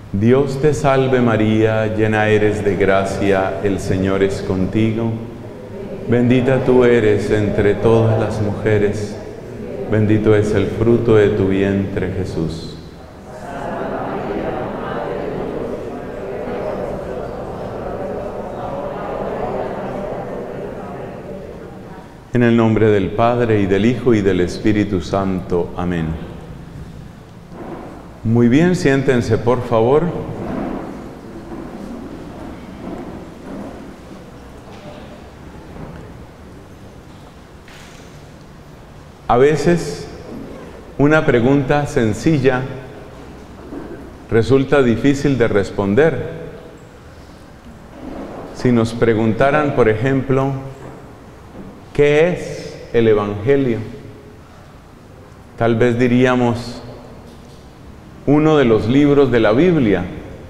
Dios te salve María, llena eres de gracia, el Señor es contigo. Bendita tú eres entre todas las mujeres, bendito es el fruto de tu vientre, Jesús. En el nombre del Padre, y del Hijo, y del Espíritu Santo. Amén. Muy bien, siéntense por favor. A veces una pregunta sencilla resulta difícil de responder. Si nos preguntaran, por ejemplo, ¿qué es el Evangelio? Tal vez diríamos uno de los libros de la Biblia,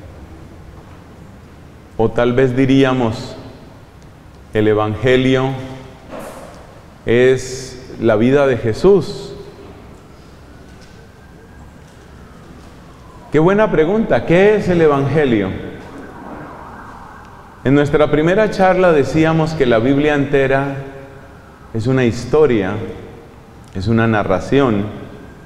o tal vez diríamos el Evangelio es la vida de Jesús. Qué buena pregunta, ¿qué es el Evangelio? En nuestra primera charla decíamos que la Biblia entera es una historia, es una narración,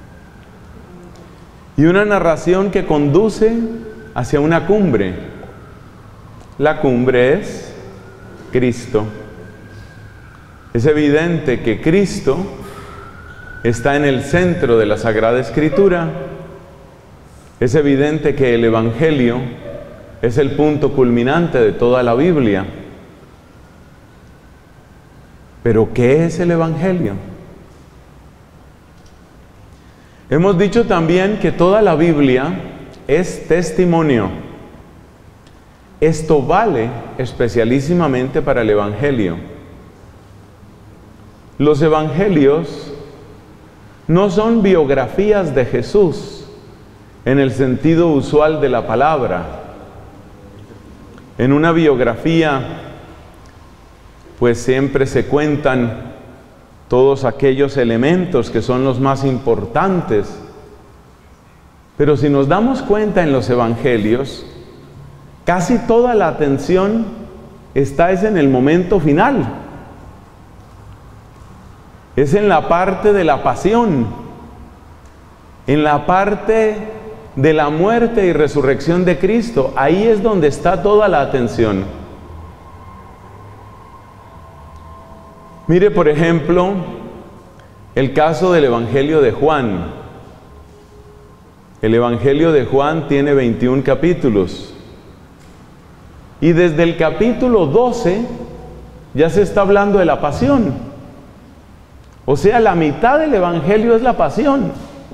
y una narración que conduce hacia una cumbre. La cumbre es Cristo. Es evidente que Cristo está en el centro de la Sagrada Escritura. Es evidente que el Evangelio es el punto culminante de toda la Biblia. Pero ¿qué es el Evangelio? Hemos dicho también que toda la Biblia es testimonio. Esto vale especialísimamente para el Evangelio. Los Evangelios no son biografías de Jesús en el sentido usual de la palabra. En una biografía, pues siempre se cuentan todos aquellos elementos que son los más importantes. Pero si nos damos cuenta en los Evangelios, casi toda la atención está en el momento final. Es en la parte de la pasión, en la parte de la muerte y resurrección de Cristo. Ahí es donde está toda la atención. Mire, por ejemplo, el caso del Evangelio de Juan. El Evangelio de Juan tiene 21 capítulos. Y desde el capítulo 12 ya se está hablando de la pasión. O sea, la mitad del Evangelio es la pasión.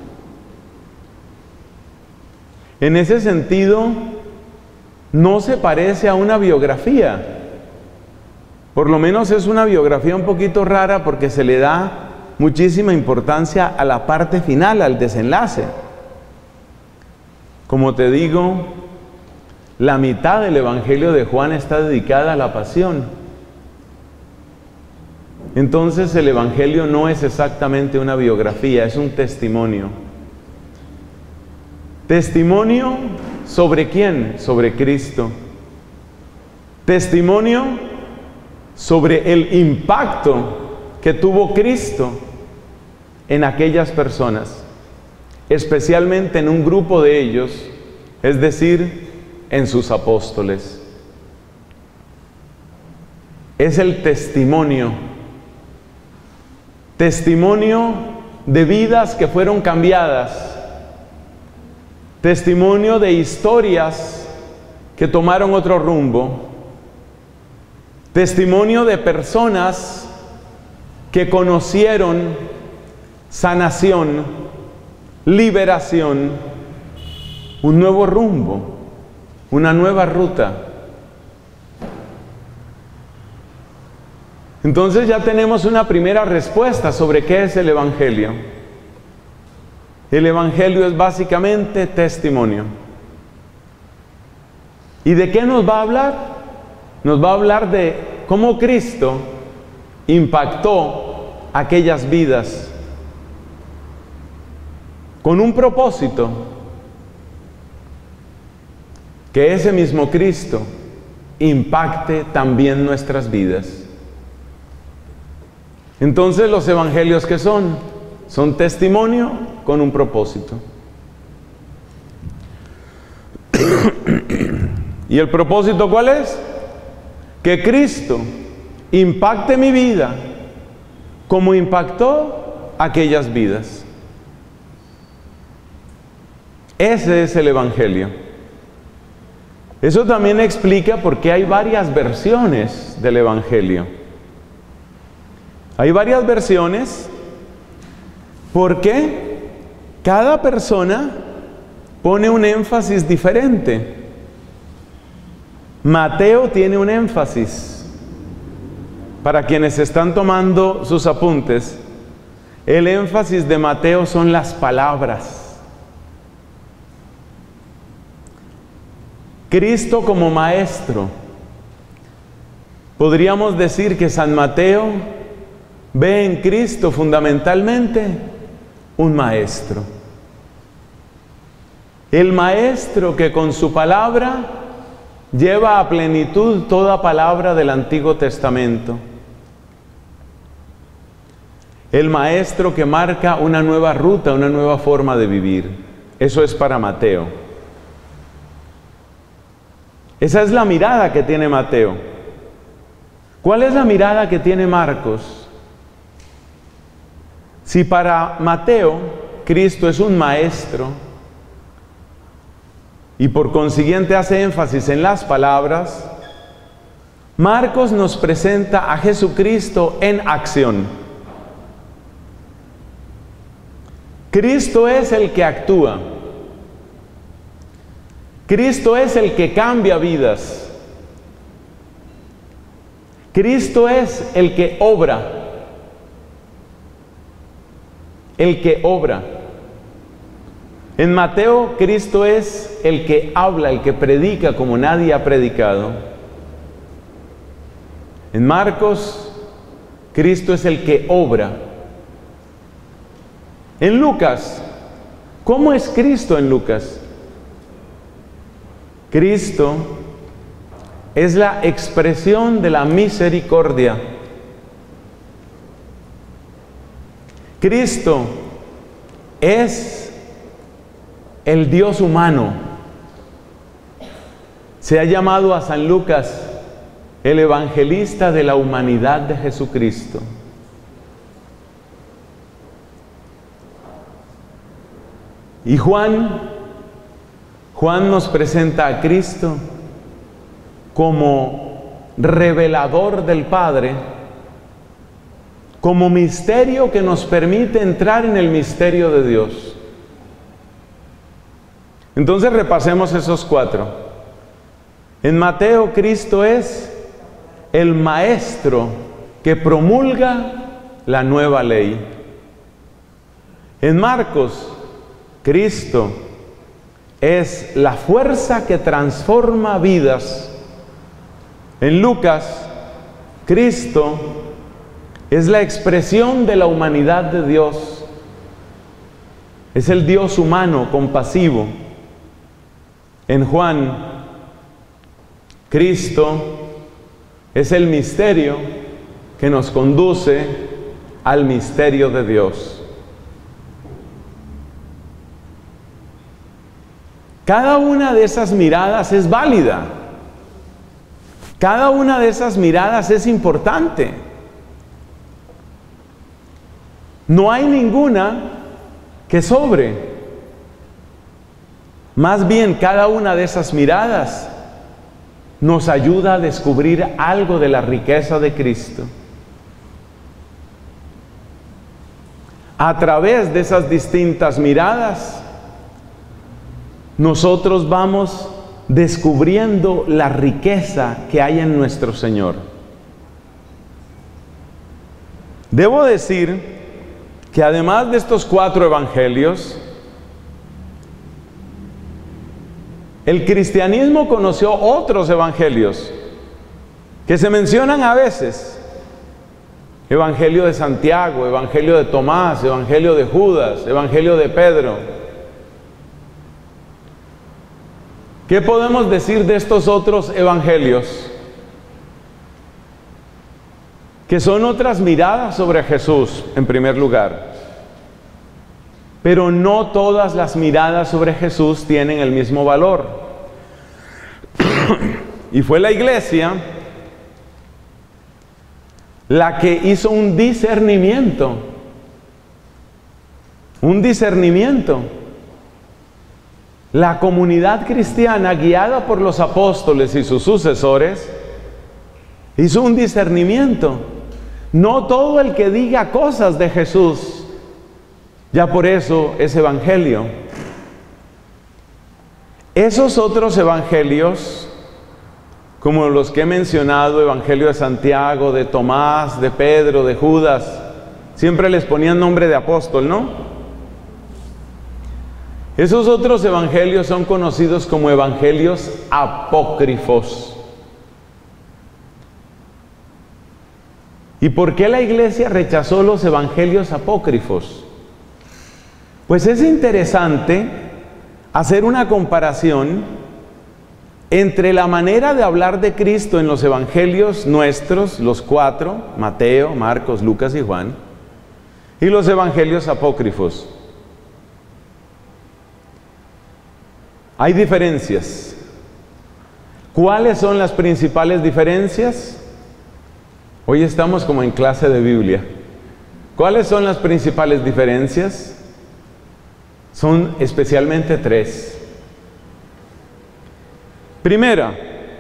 En ese sentido, no se parece a una biografía. Por lo menos es una biografía un poquito rara porque se le da muchísima importancia a la parte final, al desenlace. Como te digo, la mitad del Evangelio de Juan está dedicada a la pasión. Entonces el Evangelio no es exactamente una biografía, es un testimonio. ¿Testimonio sobre quién? Sobre Cristo. Testimonio sobre el impacto que tuvo Cristo en aquellas personas, especialmente en un grupo de ellos, es decir, en sus apóstoles. Es el testimonio de vidas que fueron cambiadas, testimonio de historias que tomaron otro rumbo, testimonio de personas que conocieron sanación, liberación, un nuevo rumbo, una nueva ruta. Entonces ya tenemos una primera respuesta sobre qué es el Evangelio. El Evangelio es básicamente testimonio. ¿Y de qué nos va a hablar? Nos va a hablar de cómo Cristo impactó aquellas vidas con un propósito. que ese mismo Cristo impacte también nuestras vidas. Entonces, los evangelios, ¿qué son? Son testimonio con un propósito. ¿Y el propósito cuál es? Que Cristo impacte mi vida como impactó aquellas vidas. Ese es el evangelio. Eso también explica por qué hay varias versiones del evangelio. Hay varias versiones porque cada persona pone un énfasis diferente. Mateo tiene un énfasis. Para quienes están tomando sus apuntes, el énfasis de Mateo son las palabras. Cristo como maestro. Podríamos decir que San Mateo ve en Cristo fundamentalmente un maestro. El maestro que con su palabra lleva a plenitud toda palabra del Antiguo Testamento. El maestro que marca una nueva ruta, una nueva forma de vivir. Eso es para Mateo. Esa es la mirada que tiene Mateo. ¿Cuál es la mirada que tiene Marcos? Si para Mateo Cristo es un maestro y por consiguiente hace énfasis en las palabras, Marcos nos presenta a Jesucristo en acción. Cristo es el que actúa. Cristo es el que cambia vidas. Cristo es el que obra. El que obra. En Mateo, Cristo es el que habla, el que predica como nadie ha predicado. En Marcos, Cristo es el que obra. En Lucas, ¿cómo es Cristo en Lucas? Cristo es la expresión de la misericordia. Cristo es el Dios humano. Se ha llamado a San Lucas el evangelista de la humanidad de Jesucristo. Y Juan nos presenta a Cristo como revelador del Padre, como misterio que nos permite entrar en el misterio de Dios. Entonces repasemos esos cuatro. En Mateo, Cristo es el maestro que promulga la nueva ley. En Marcos, Cristo es la fuerza que transforma vidas. En Lucas, Cristo es la expresión de la humanidad de Dios. Es el Dios humano, compasivo. En Juan, Cristo es el misterio que nos conduce al misterio de Dios. Cada una de esas miradas es válida. Cada una de esas miradas es importante. No hay ninguna que sobre. Más bien, cada una de esas miradas nos ayuda a descubrir algo de la riqueza de Cristo. A través de esas distintas miradas, nosotros vamos descubriendo la riqueza que hay en nuestro Señor. Debo decir que además de estos cuatro evangelios, el cristianismo conoció otros evangelios que se mencionan a veces. Evangelio de Santiago, Evangelio de Tomás, Evangelio de Judas, Evangelio de Pedro. ¿Qué podemos decir de estos otros evangelios? Que son otras miradas sobre Jesús, en primer lugar. Pero no todas las miradas sobre Jesús tienen el mismo valor. Y fue la iglesia la que hizo un discernimiento. Un discernimiento. La comunidad cristiana, guiada por los apóstoles y sus sucesores, hizo un discernimiento. No todo el que diga cosas de Jesús, ya por eso es evangelio. Esos otros evangelios, como los que he mencionado, evangelio de Santiago, de Tomás, de Pedro, de Judas, siempre les ponían nombre de apóstol, ¿no? Esos otros evangelios son conocidos como evangelios apócrifos. ¿Y por qué la iglesia rechazó los evangelios apócrifos? Pues es interesante hacer una comparación entre la manera de hablar de Cristo en los evangelios nuestros, los 4, Mateo, Marcos, Lucas y Juan, y los evangelios apócrifos. Hay diferencias. ¿Cuáles son las principales diferencias? Hoy estamos como en clase de Biblia. ¿Cuáles son las principales diferencias? Son especialmente 3. Primera,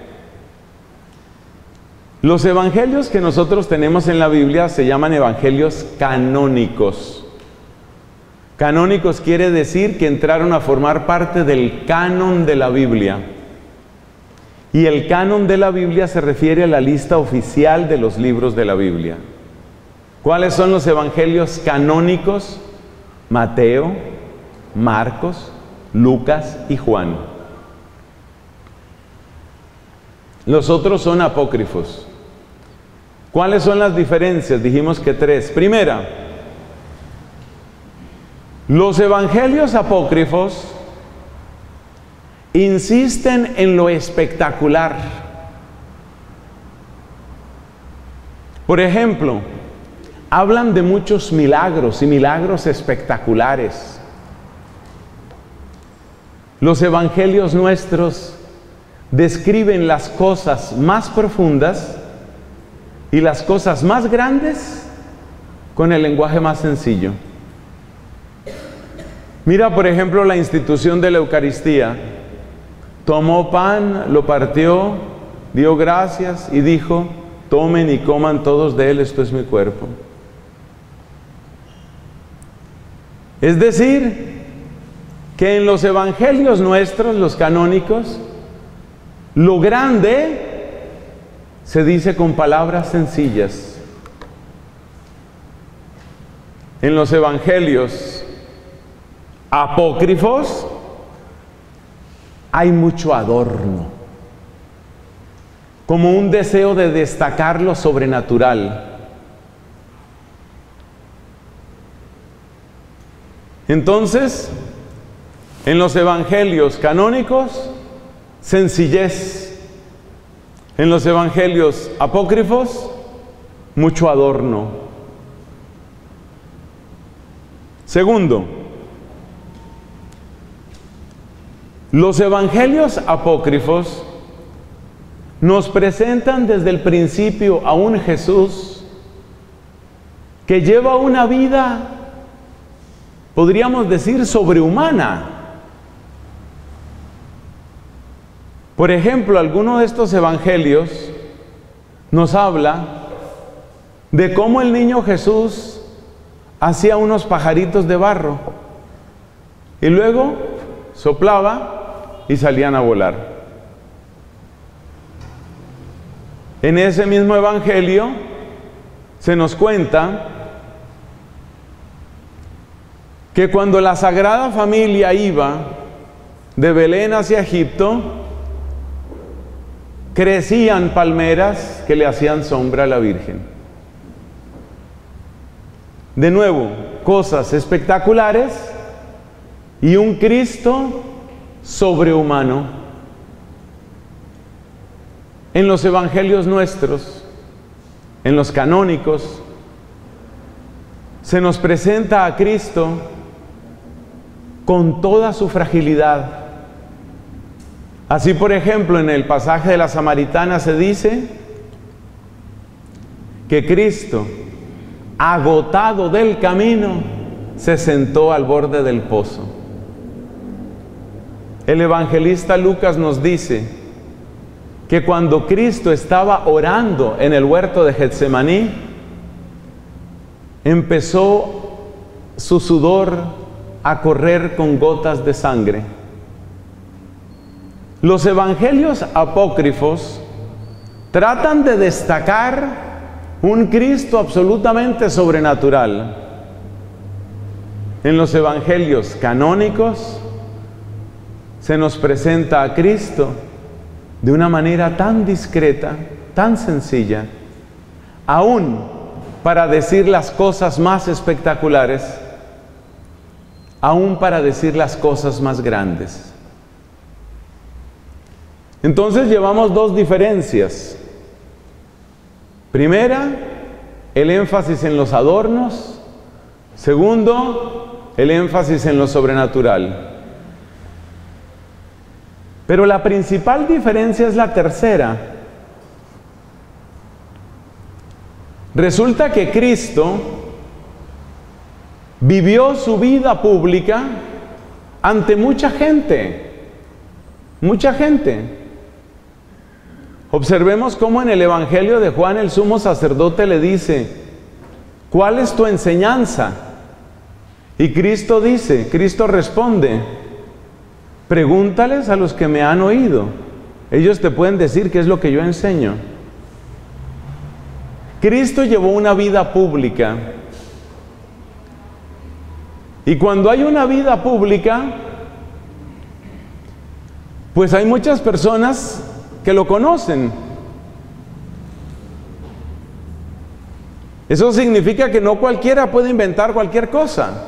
los evangelios que nosotros tenemos en la Biblia se llaman evangelios canónicos. Canónicos quiere decir que entraron a formar parte del canon de la Biblia. Y el canon de la Biblia se refiere a la lista oficial de los libros de la Biblia. ¿Cuáles son los evangelios canónicos? Mateo, Marcos, Lucas y Juan. Los otros son apócrifos. ¿Cuáles son las diferencias? Dijimos que 3. Primera, los evangelios apócrifos insisten en lo espectacular. Por ejemplo, hablan de muchos milagros y milagros espectaculares. Los evangelios nuestros describen las cosas más profundas y las cosas más grandes con el lenguaje más sencillo. Mira, por ejemplo, la institución de la Eucaristía. Tomó pan, lo partió, dio gracias y dijo: tomen y coman todos de él, esto es mi cuerpo. Es decir, que en los evangelios nuestros, los canónicos, lo grande se dice con palabras sencillas. En los evangelios apócrifos hay mucho adorno, como un deseo de destacar lo sobrenatural. Entonces, en los evangelios canónicos, sencillez. En los evangelios apócrifos, mucho adorno. Segundo, los evangelios apócrifos nos presentan desde el principio a un Jesús que lleva una vida, podríamos decir, sobrehumana. Por ejemplo, alguno de estos evangelios nos habla de cómo el niño Jesús hacía unos pajaritos de barro y luego soplaba y salían a volar. En ese mismo evangelio se nos cuenta que cuando la Sagrada Familia iba de Belén hacia Egipto, crecían palmeras que le hacían sombra a la Virgen. De nuevo, cosas espectaculares y un Cristo sobrehumano. en los evangelios nuestros, en los canónicos, se nos presenta a Cristo con toda su fragilidad. Así, por ejemplo, en el pasaje de la Samaritana se dice que Cristo, agotado del camino, se sentó al borde del pozo. El evangelista Lucas nos dice que cuando Cristo estaba orando en el huerto de Getsemaní, empezó su sudor a correr con gotas de sangre. Los evangelios apócrifos tratan de destacar un Cristo absolutamente sobrenatural. En los evangelios canónicos se nos presenta a Cristo de una manera tan discreta, tan sencilla, aún para decir las cosas más espectaculares, aún para decir las cosas más grandes. Entonces llevamos dos diferencias. Primera, el énfasis en los adornos. Segundo, el énfasis en lo sobrenatural. Pero la principal diferencia es la tercera. Resulta que Cristo vivió su vida pública ante mucha gente. Mucha gente. Observemos cómo en el Evangelio de Juan el sumo sacerdote le dice: ¿cuál es tu enseñanza? Y Cristo responde: pregúntales a los que me han oído. Ellos te pueden decir qué es lo que yo enseño. Cristo llevó una vida pública. Y cuando hay una vida pública, pues hay muchas personas que lo conocen. Eso significa que no cualquiera puede inventar cualquier cosa.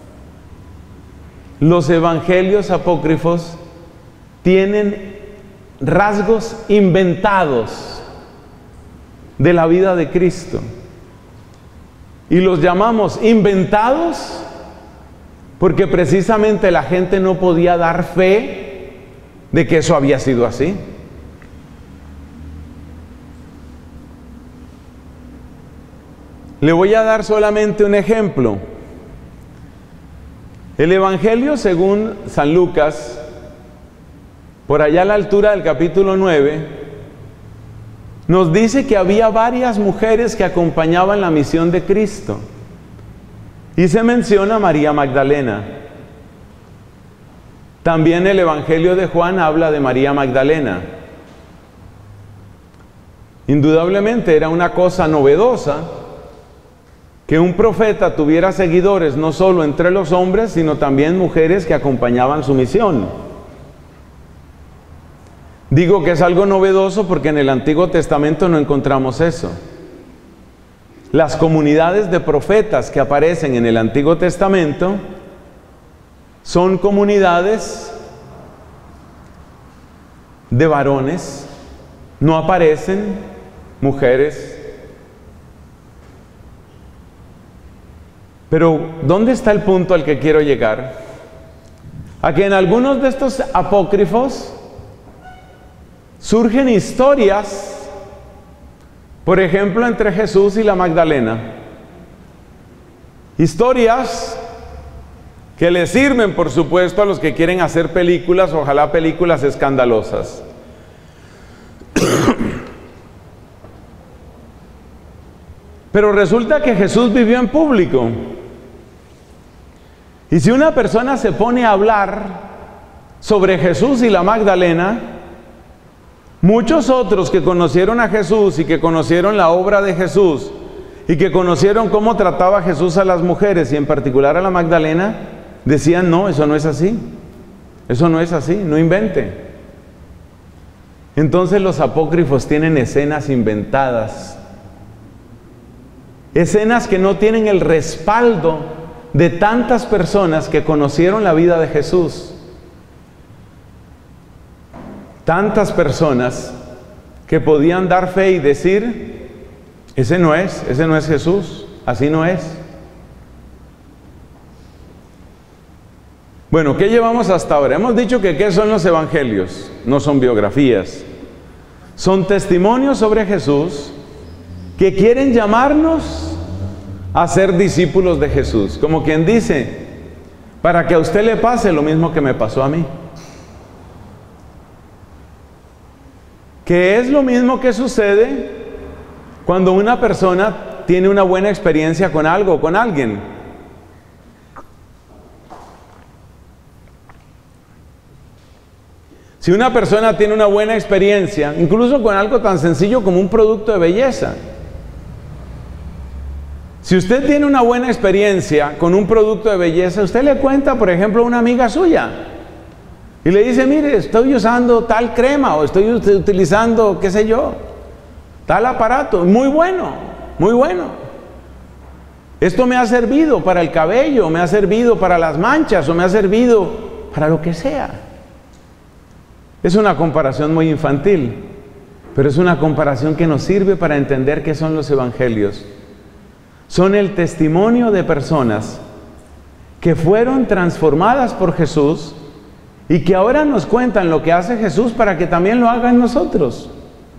Los evangelios apócrifos tienen rasgos inventados de la vida de Cristo. Y los llamamos inventados porque precisamente la gente no podía dar fe de que eso había sido así. Le voy a dar solamente un ejemplo. El Evangelio según San Lucas, por allá a la altura del capítulo 9, nos dice que había varias mujeres que acompañaban la misión de Cristo. Y se menciona a María Magdalena. También el Evangelio de Juan habla de María Magdalena. Indudablemente era una cosa novedosa que un profeta tuviera seguidores no solo entre los hombres, sino también mujeres que acompañaban su misión. Digo que es algo novedoso porque en el Antiguo Testamento no encontramos eso. Las comunidades de profetas que aparecen en el Antiguo Testamento son comunidades de varones, no aparecen mujeres. Pero, ¿dónde está el punto al que quiero llegar? A que en algunos de estos apócrifos surgen historias, por ejemplo, entre Jesús y la Magdalena. Historias que le sirven, por supuesto, a los que quieren hacer películas, ojalá películas escandalosas. Pero resulta que Jesús vivió en público. Y si una persona se pone a hablar sobre Jesús y la Magdalena, muchos otros que conocieron a Jesús y que conocieron la obra de Jesús y que conocieron cómo trataba Jesús a las mujeres y en particular a la Magdalena, decían: no, eso no es así. Eso no es así, no invente. Entonces los apócrifos tienen escenas inventadas. Escenas que no tienen el respaldo de tantas personas que conocieron la vida de Jesús. Tantas personas que podían dar fe y decir, ese no es Jesús, así no es. Bueno, ¿qué llevamos hasta ahora? Hemos dicho que ¿qué son los evangelios? No son biografías. Son testimonios sobre Jesús que quieren llamarnos a ser discípulos de Jesús. Como quien dice, para que a usted le pase lo mismo que me pasó a mí. Que es lo mismo que sucede cuando una persona tiene una buena experiencia con algo, con alguien. Si una persona tiene una buena experiencia, incluso con algo tan sencillo como un producto de belleza. Si usted tiene una buena experiencia con un producto de belleza, usted le cuenta, por ejemplo, a una amiga suya y le dice, mire, estoy usando tal crema o estoy utilizando, qué sé yo, tal aparato, muy bueno, muy bueno. Esto me ha servido para el cabello, me ha servido para las manchas o me ha servido para lo que sea. Es una comparación muy infantil, pero es una comparación que nos sirve para entender qué son los evangelios. Son el testimonio de personas que fueron transformadas por Jesús y que ahora nos cuentan lo que hace Jesús para que también lo hagan nosotros.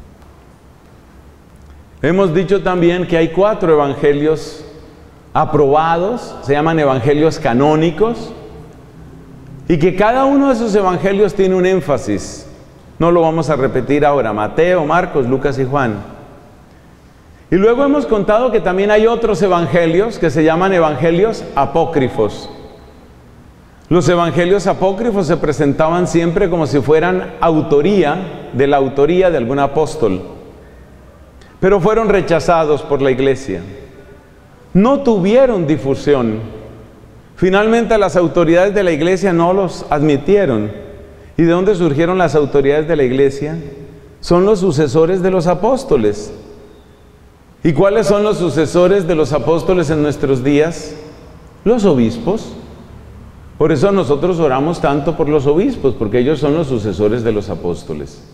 Hemos dicho también que hay 4 evangelios aprobados, se llaman evangelios canónicos, y que cada uno de esos evangelios tiene un énfasis. No lo vamos a repetir ahora: Mateo, Marcos, Lucas y Juan. Y luego hemos contado que también hay otros evangelios que se llaman evangelios apócrifos. Los evangelios apócrifos se presentaban siempre como si fueran autoría de algún apóstol, pero fueron rechazados por la iglesia. No tuvieron difusión. Finalmente las autoridades de la iglesia no los admitieron. ¿Y de dónde surgieron las autoridades de la iglesia? Son los sucesores de los apóstoles. ¿Y cuáles son los sucesores de los apóstoles en nuestros días? Los obispos. Por eso nosotros oramos tanto por los obispos, porque ellos son los sucesores de los apóstoles.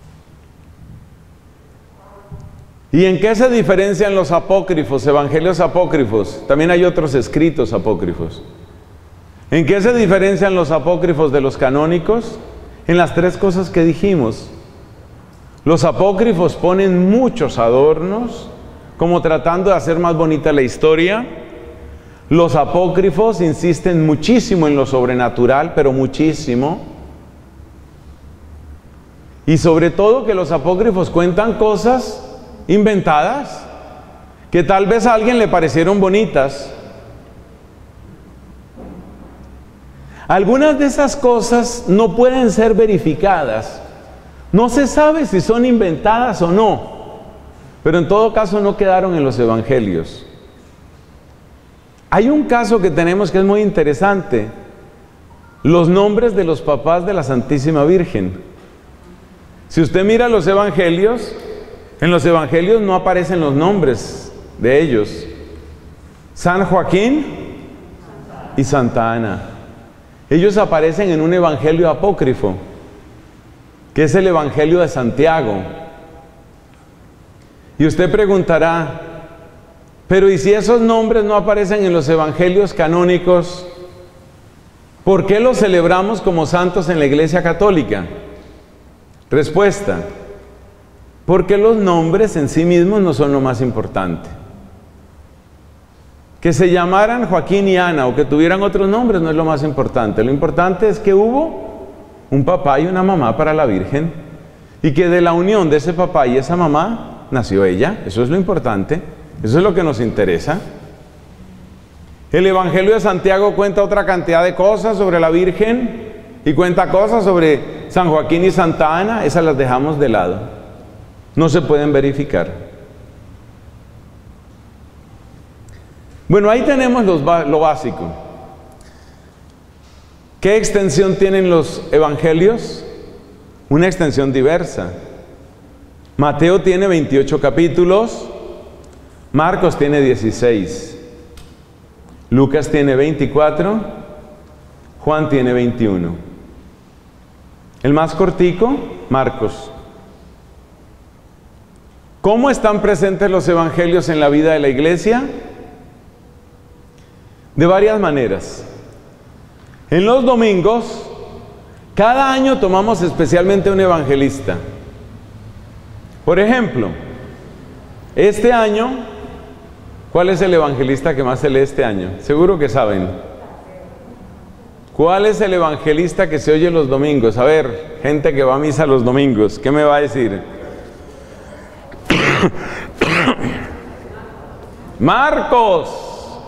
¿Y en qué se diferencian los apócrifos, evangelios apócrifos? También hay otros escritos apócrifos. ¿En qué se diferencian los apócrifos de los canónicos? En las 3 cosas que dijimos. Los apócrifos ponen muchos adornos, como tratando de hacer más bonita la historia. Los apócrifos insisten muchísimo en lo sobrenatural, pero muchísimo. Y sobre todo que los apócrifos cuentan cosas inventadas, que tal vez a alguien le parecieron bonitas. Algunas de esas cosas no pueden ser verificadas. No se sabe si son inventadas o no, pero en todo caso no quedaron en los evangelios. Hay un caso que tenemos que es muy interesante: los nombres de los papás de la Santísima Virgen. Si usted mira los evangelios, en los evangelios no aparecen los nombres de ellos. San Joaquín y Santa Ana. Ellos aparecen en un evangelio apócrifo, que es el Evangelio de Santiago. Y usted preguntará, pero ¿y si esos nombres no aparecen en los evangelios canónicos? ¿Por qué los celebramos como santos en la Iglesia Católica? Respuesta: porque los nombres en sí mismos no son lo más importante. Que se llamaran Joaquín y Ana o que tuvieran otros nombres no es lo más importante. Lo importante es que hubo un papá y una mamá para la Virgen, y que de la unión de ese papá y esa mamá nació ella. Eso es lo importante, eso es lo que nos interesa. El Evangelio de Santiago cuenta otra cantidad de cosas sobre la Virgen y cuenta cosas sobre San Joaquín y Santa Ana. Esas las dejamos de lado, no se pueden verificar. Bueno, ahí tenemos lo básico. ¿Qué extensión tienen los evangelios? Una extensión diversa. Mateo tiene 28 capítulos, Marcos tiene 16, Lucas tiene 24, Juan tiene 21. El más cortico, Marcos. ¿Cómo están presentes los evangelios en la vida de la iglesia? De varias maneras. En los domingos, cada año tomamos especialmente un evangelista. Por ejemplo, este año, ¿cuál es el evangelista que más se lee este año? Seguro que saben. ¿Cuál es el evangelista que se oye los domingos? A ver, gente que va a misa los domingos, ¿qué me va a decir? Marcos.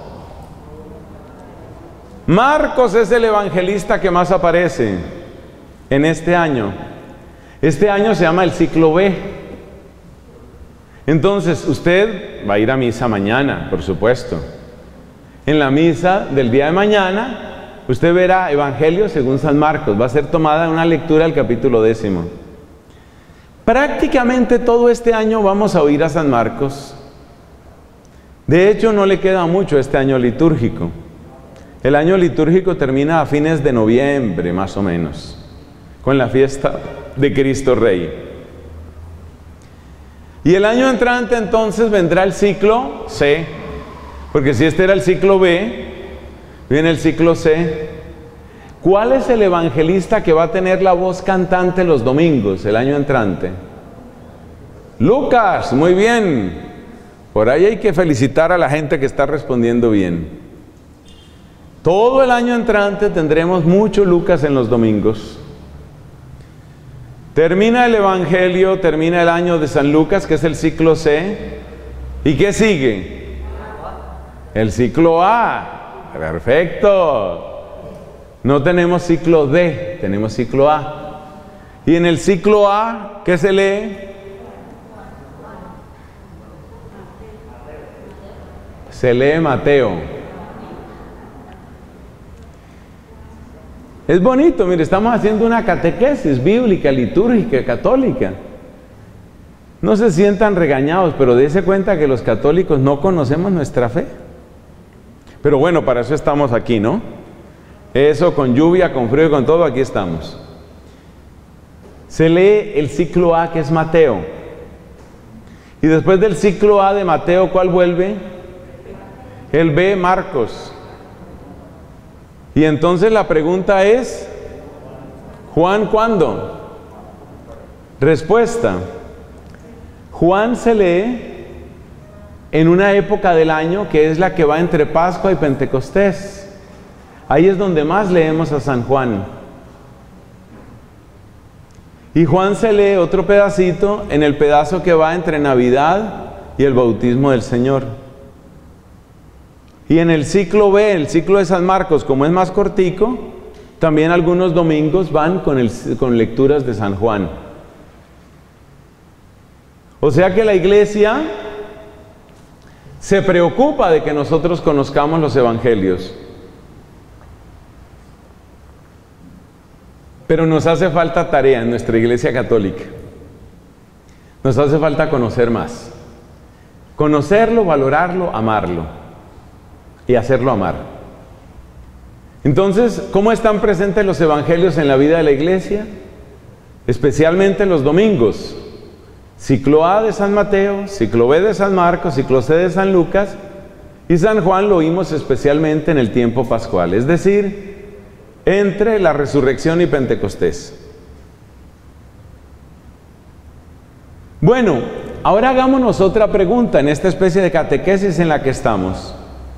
Marcos es el evangelista que más aparece en este año. Este año se llama el ciclo B. Entonces, usted va a ir a misa mañana, por supuesto. En la misa del día de mañana, usted verá Evangelio según San Marcos. Va a ser tomada una lectura del capítulo 10. Prácticamente todo este año vamos a oír a San Marcos. De hecho, no le queda mucho este año litúrgico. El año litúrgico termina a fines de noviembre, más o menos, con la fiesta de Cristo Rey. Y el año entrante entonces vendrá el ciclo C, porque si este era el ciclo B, viene el ciclo C. ¿Cuál es el evangelista que va a tener la voz cantante los domingos, el año entrante? Lucas, muy bien. Por ahí hay que felicitar a la gente que está respondiendo bien. Todo el año entrante tendremos mucho Lucas en los domingos. Termina el Evangelio, termina el año de San Lucas, que es el ciclo C. ¿Y qué sigue? El ciclo A. Perfecto. No tenemos ciclo D, tenemos ciclo A. Y en el ciclo A, ¿qué se lee? Se lee Mateo. Es bonito, mire, estamos haciendo una catequesis bíblica, litúrgica, católica. No se sientan regañados, pero dése cuenta que los católicos no conocemos nuestra fe. Pero bueno, para eso estamos aquí, ¿no? Eso, con lluvia, con frío y con todo, aquí estamos. Se lee el ciclo A, que es Mateo. Y después del ciclo A de Mateo, ¿cuál vuelve? El B, Marcos. Y entonces la pregunta es, ¿Juan cuándo? Respuesta, Juan se lee en una época del año que es la que va entre Pascua y Pentecostés. Ahí es donde más leemos a San Juan. Y Juan se lee otro pedacito en el pedazo que va entre Navidad y el bautismo del Señor. Y en el ciclo B, el ciclo de San Marcos, como es más cortico, también algunos domingos van con lecturas de San Juan. O sea que la iglesia se preocupa de que nosotros conozcamos los evangelios. Pero nos hace falta tarea en nuestra iglesia católica. Nos hace falta conocer más. Conocerlo, valorarlo, amarlo. Y hacerlo amar. Entonces, ¿cómo están presentes los evangelios en la vida de la iglesia? Especialmente los domingos. Ciclo A de San Mateo, ciclo B de San Marcos, ciclo C de San Lucas, y San Juan lo oímos especialmente en el tiempo pascual, es decir, entre la resurrección y Pentecostés. Bueno, ahora hagámonos otra pregunta en esta especie de catequesis en la que estamos.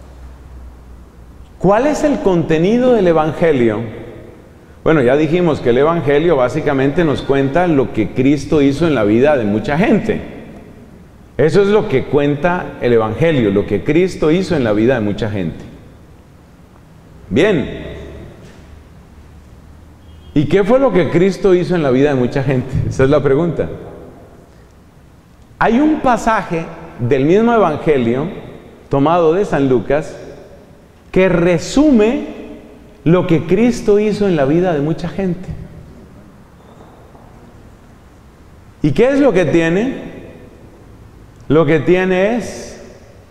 ¿Cuál es el contenido del Evangelio? Bueno, ya dijimos que el Evangelio básicamente nos cuenta lo que Cristo hizo en la vida de mucha gente. Eso es lo que cuenta el Evangelio, lo que Cristo hizo en la vida de mucha gente. Bien. ¿Y qué fue lo que Cristo hizo en la vida de mucha gente? Esa es la pregunta. Hay un pasaje del mismo Evangelio, tomado de San Lucas, que resume lo que Cristo hizo en la vida de mucha gente. ¿Y qué es lo que tiene? Lo que tiene es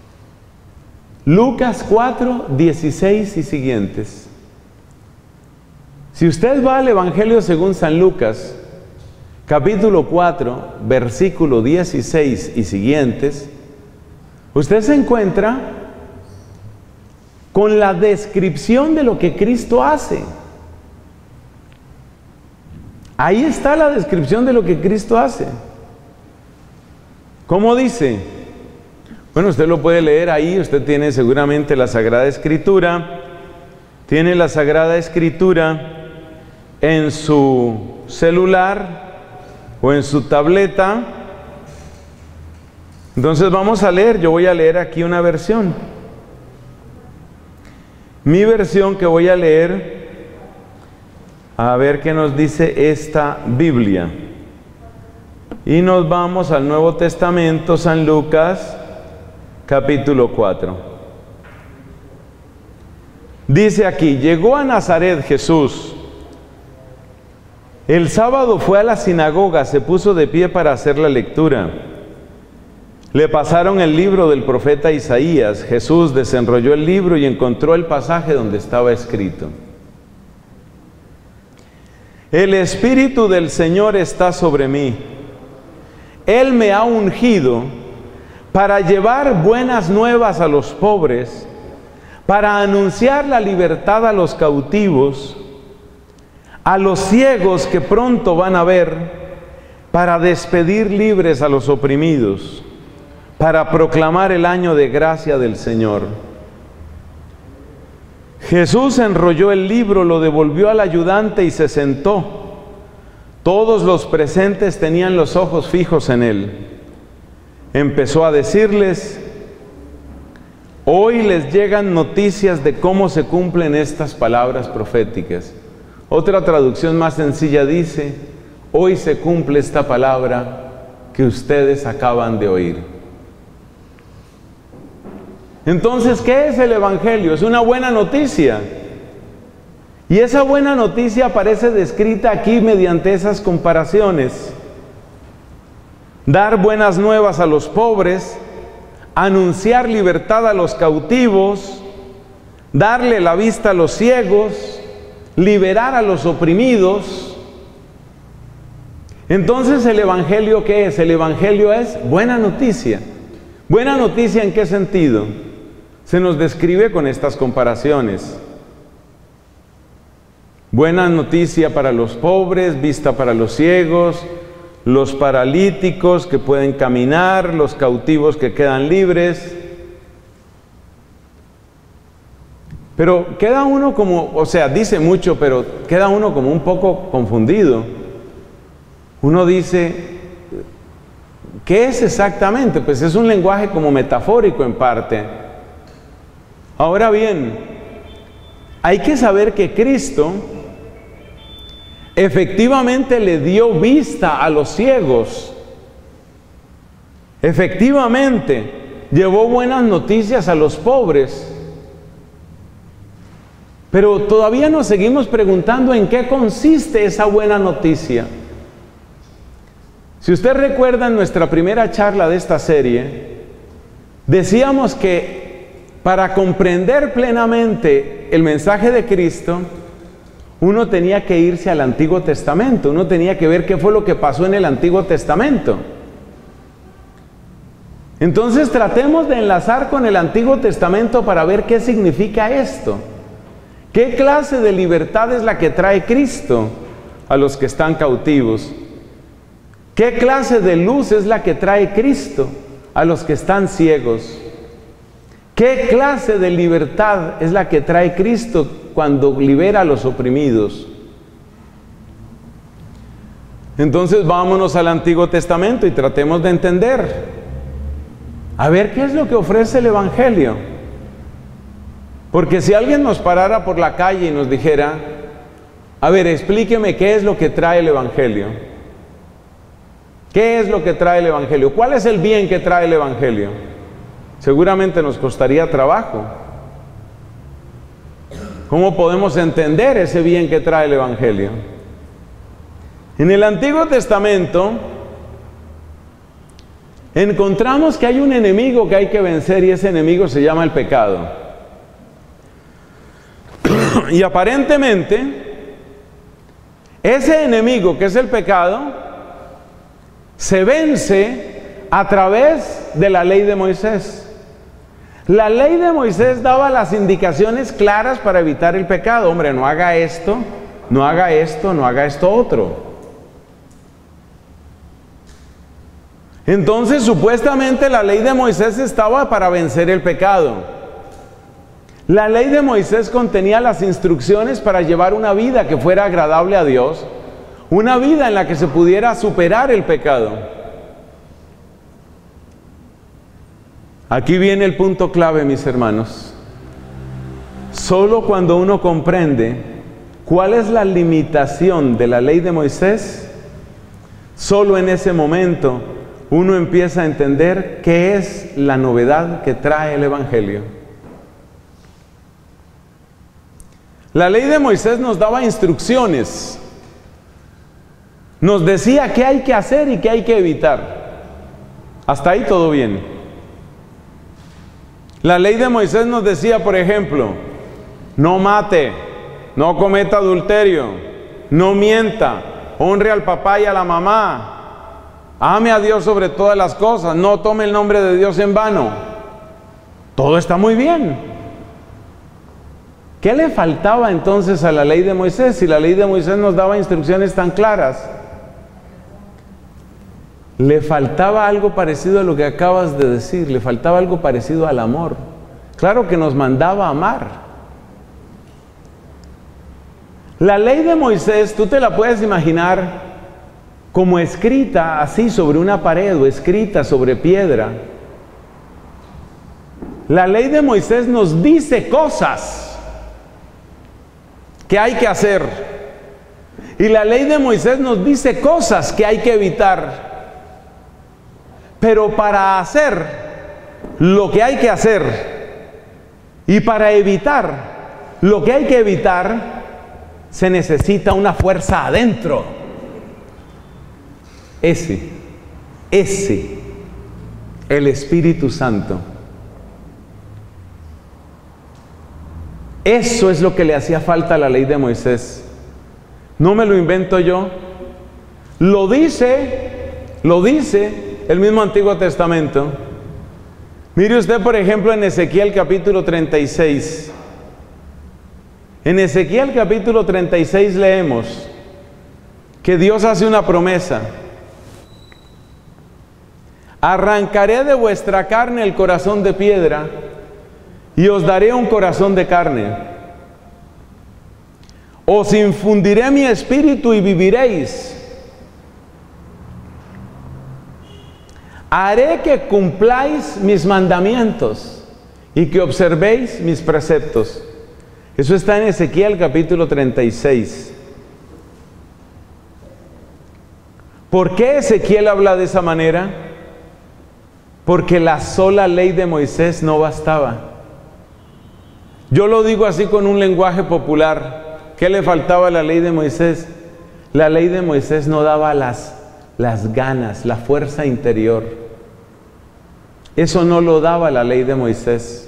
Lucas 4, 16 y Si usted va al Evangelio según San Lucas, capítulo 4, versículo 16 y siguientes, usted se encuentra con la descripción de lo que Cristo hace. Ahí está la descripción de lo que Cristo hace. ¿Cómo dice? Bueno, usted lo puede leer ahí, usted tiene seguramente la Sagrada Escritura, tiene la Sagrada Escritura en su celular o en su tableta. Entonces vamos a leer, yo voy a leer aquí una versión. Mi versión que voy a leer, a ver qué nos dice esta Biblia. Y nos vamos al Nuevo Testamento, San Lucas, capítulo 4. Dice aquí: llegó a Nazaret Jesús. El sábado fue a la sinagoga, se puso de pie para hacer la lectura. Le pasaron el libro del profeta Isaías. Jesús desenrolló el libro y encontró el pasaje donde estaba escrito: el Espíritu del Señor está sobre mí. Él me ha ungido para llevar buenas nuevas a los pobres, para anunciar la libertad a los cautivos, a los ciegos que pronto van a ver, para despedir libres a los oprimidos, para proclamar el año de gracia del Señor. Jesús enrolló el libro, lo devolvió al ayudante y se sentó. Todos los presentes tenían los ojos fijos en él. Empezó a decirles: hoy les llegan noticias de cómo se cumplen estas palabras proféticas. Otra traducción más sencilla dice: hoy se cumple esta palabra que ustedes acaban de oír. Entonces, ¿qué es el Evangelio? Es una buena noticia. Y esa buena noticia aparece descrita aquí mediante esas comparaciones. Dar buenas nuevas a los pobres, anunciar libertad a los cautivos, darle la vista a los ciegos, liberar a los oprimidos. Entonces, ¿el Evangelio qué es? El Evangelio es buena noticia. ¿Buena noticia en qué sentido? Se nos describe con estas comparaciones. Buena noticia para los pobres, vista para los ciegos, los paralíticos que pueden caminar, los cautivos que quedan libres. Pero queda uno como, o sea, dice mucho, pero queda uno como un poco confundido. Uno dice: ¿qué es exactamente? Pues es un lenguaje como metafórico en parte. Ahora bien, hay que saber que Cristo efectivamente le dio vista a los ciegos. Efectivamente, llevó buenas noticias a los pobres. Pero todavía nos seguimos preguntando en qué consiste esa buena noticia. Si usted recuerda en nuestra primera charla de esta serie, decíamos que para comprender plenamente el mensaje de Cristo, uno tenía que irse al Antiguo Testamento, uno tenía que ver qué fue lo que pasó en el Antiguo Testamento. Entonces tratemos de enlazar con el Antiguo Testamento para ver qué significa esto. ¿Qué clase de libertad es la que trae Cristo a los que están cautivos? ¿Qué clase de luz es la que trae Cristo a los que están ciegos? ¿Qué clase de libertad es la que trae Cristo cuando libera a los oprimidos? Entonces vámonos al Antiguo Testamento y tratemos de entender. A ver qué es lo que ofrece el Evangelio. Porque si alguien nos parara por la calle y nos dijera: a ver, explíqueme qué es lo que trae el Evangelio. ¿Qué es lo que trae el Evangelio? ¿Cuál es el bien que trae el Evangelio? Seguramente nos costaría trabajo. ¿Cómo podemos entender ese bien que trae el Evangelio? En el Antiguo Testamento encontramos que hay un enemigo que hay que vencer, y ese enemigo se llama el pecado. Y aparentemente ese enemigo que es el pecado se vence a través de la ley de Moisés. La ley de Moisés daba las indicaciones claras para evitar el pecado. Hombre, no haga esto, no haga esto, no haga esto otro. Entonces, supuestamente la ley de Moisés estaba para vencer el pecado. La ley de Moisés contenía las instrucciones para llevar una vida que fuera agradable a Dios, una vida en la que se pudiera superar el pecado. Aquí viene el punto clave, mis hermanos. Solo cuando uno comprende cuál es la limitación de la ley de Moisés, solo en ese momento uno empieza a entender qué es la novedad que trae el Evangelio. La ley de Moisés nos daba instrucciones, nos decía qué hay que hacer y qué hay que evitar. Hasta ahí todo bien. La ley de Moisés nos decía, por ejemplo, no mate, no cometa adulterio, no mienta, honre al papá y a la mamá, ame a Dios sobre todas las cosas, no tome el nombre de Dios en vano. Todo está muy bien. ¿Qué le faltaba entonces a la ley de Moisés si la ley de Moisés nos daba instrucciones tan claras? Le faltaba algo parecido a lo que acabas de decir, le faltaba algo parecido al amor. Claro que nos mandaba a amar. La ley de Moisés, tú te la puedes imaginar como escrita así sobre una pared o escrita sobre piedra. La ley de Moisés nos dice cosas que hay que hacer. Y la ley de Moisés nos dice cosas que hay que evitar. Pero para hacer lo que hay que hacer y para evitar lo que hay que evitar, se necesita una fuerza adentro. Ese, el Espíritu Santo. Eso es lo que le hacía falta a la ley de Moisés. No me lo invento yo. Lo dice el mismo Antiguo Testamento. Mire usted, por ejemplo, en Ezequiel capítulo 36. En Ezequiel capítulo 36 leemos que Dios hace una promesa. Arrancaré de vuestra carne el corazón de piedra y os daré un corazón de carne. Os infundiré mi espíritu y viviréis. Haré que cumpláis mis mandamientos y que observéis mis preceptos. Eso está en Ezequiel capítulo 36. ¿Por qué Ezequiel habla de esa manera? Porque la sola ley de Moisés no bastaba. Yo lo digo así con un lenguaje popular. ¿Qué le faltaba a la ley de Moisés? La ley de Moisés no daba las ganas, la fuerza interior. Eso no lo daba la ley de Moisés.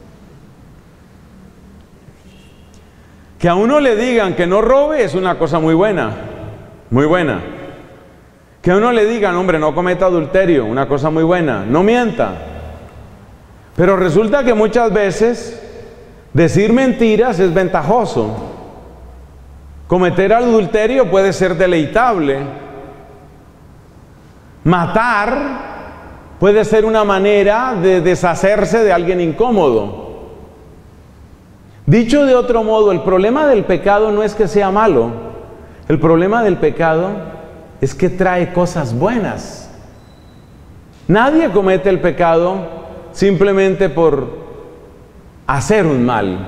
Que a uno le digan que no robe es una cosa muy buena, muy buena. Que a uno le digan, hombre, no cometa adulterio, una cosa muy buena, no mienta. Pero resulta que muchas veces decir mentiras es ventajoso. Cometer adulterio puede ser deleitable. Matar puede ser una manera de deshacerse de alguien incómodo. Dicho de otro modo, el problema del pecado no es que sea malo. El problema del pecado es que trae cosas buenas. Nadie comete el pecado simplemente por hacer un mal.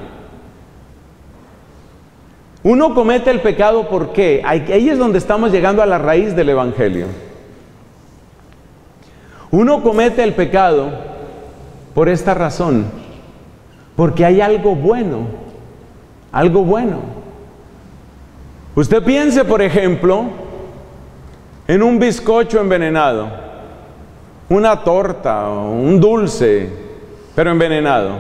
Uno comete el pecado ¿por qué? Ahí es donde estamos llegando a la raíz del Evangelio. Uno comete el pecado por esta razón, porque hay algo bueno, algo bueno. Usted piense, por ejemplo, en un bizcocho envenenado, una torta, un dulce, pero envenenado.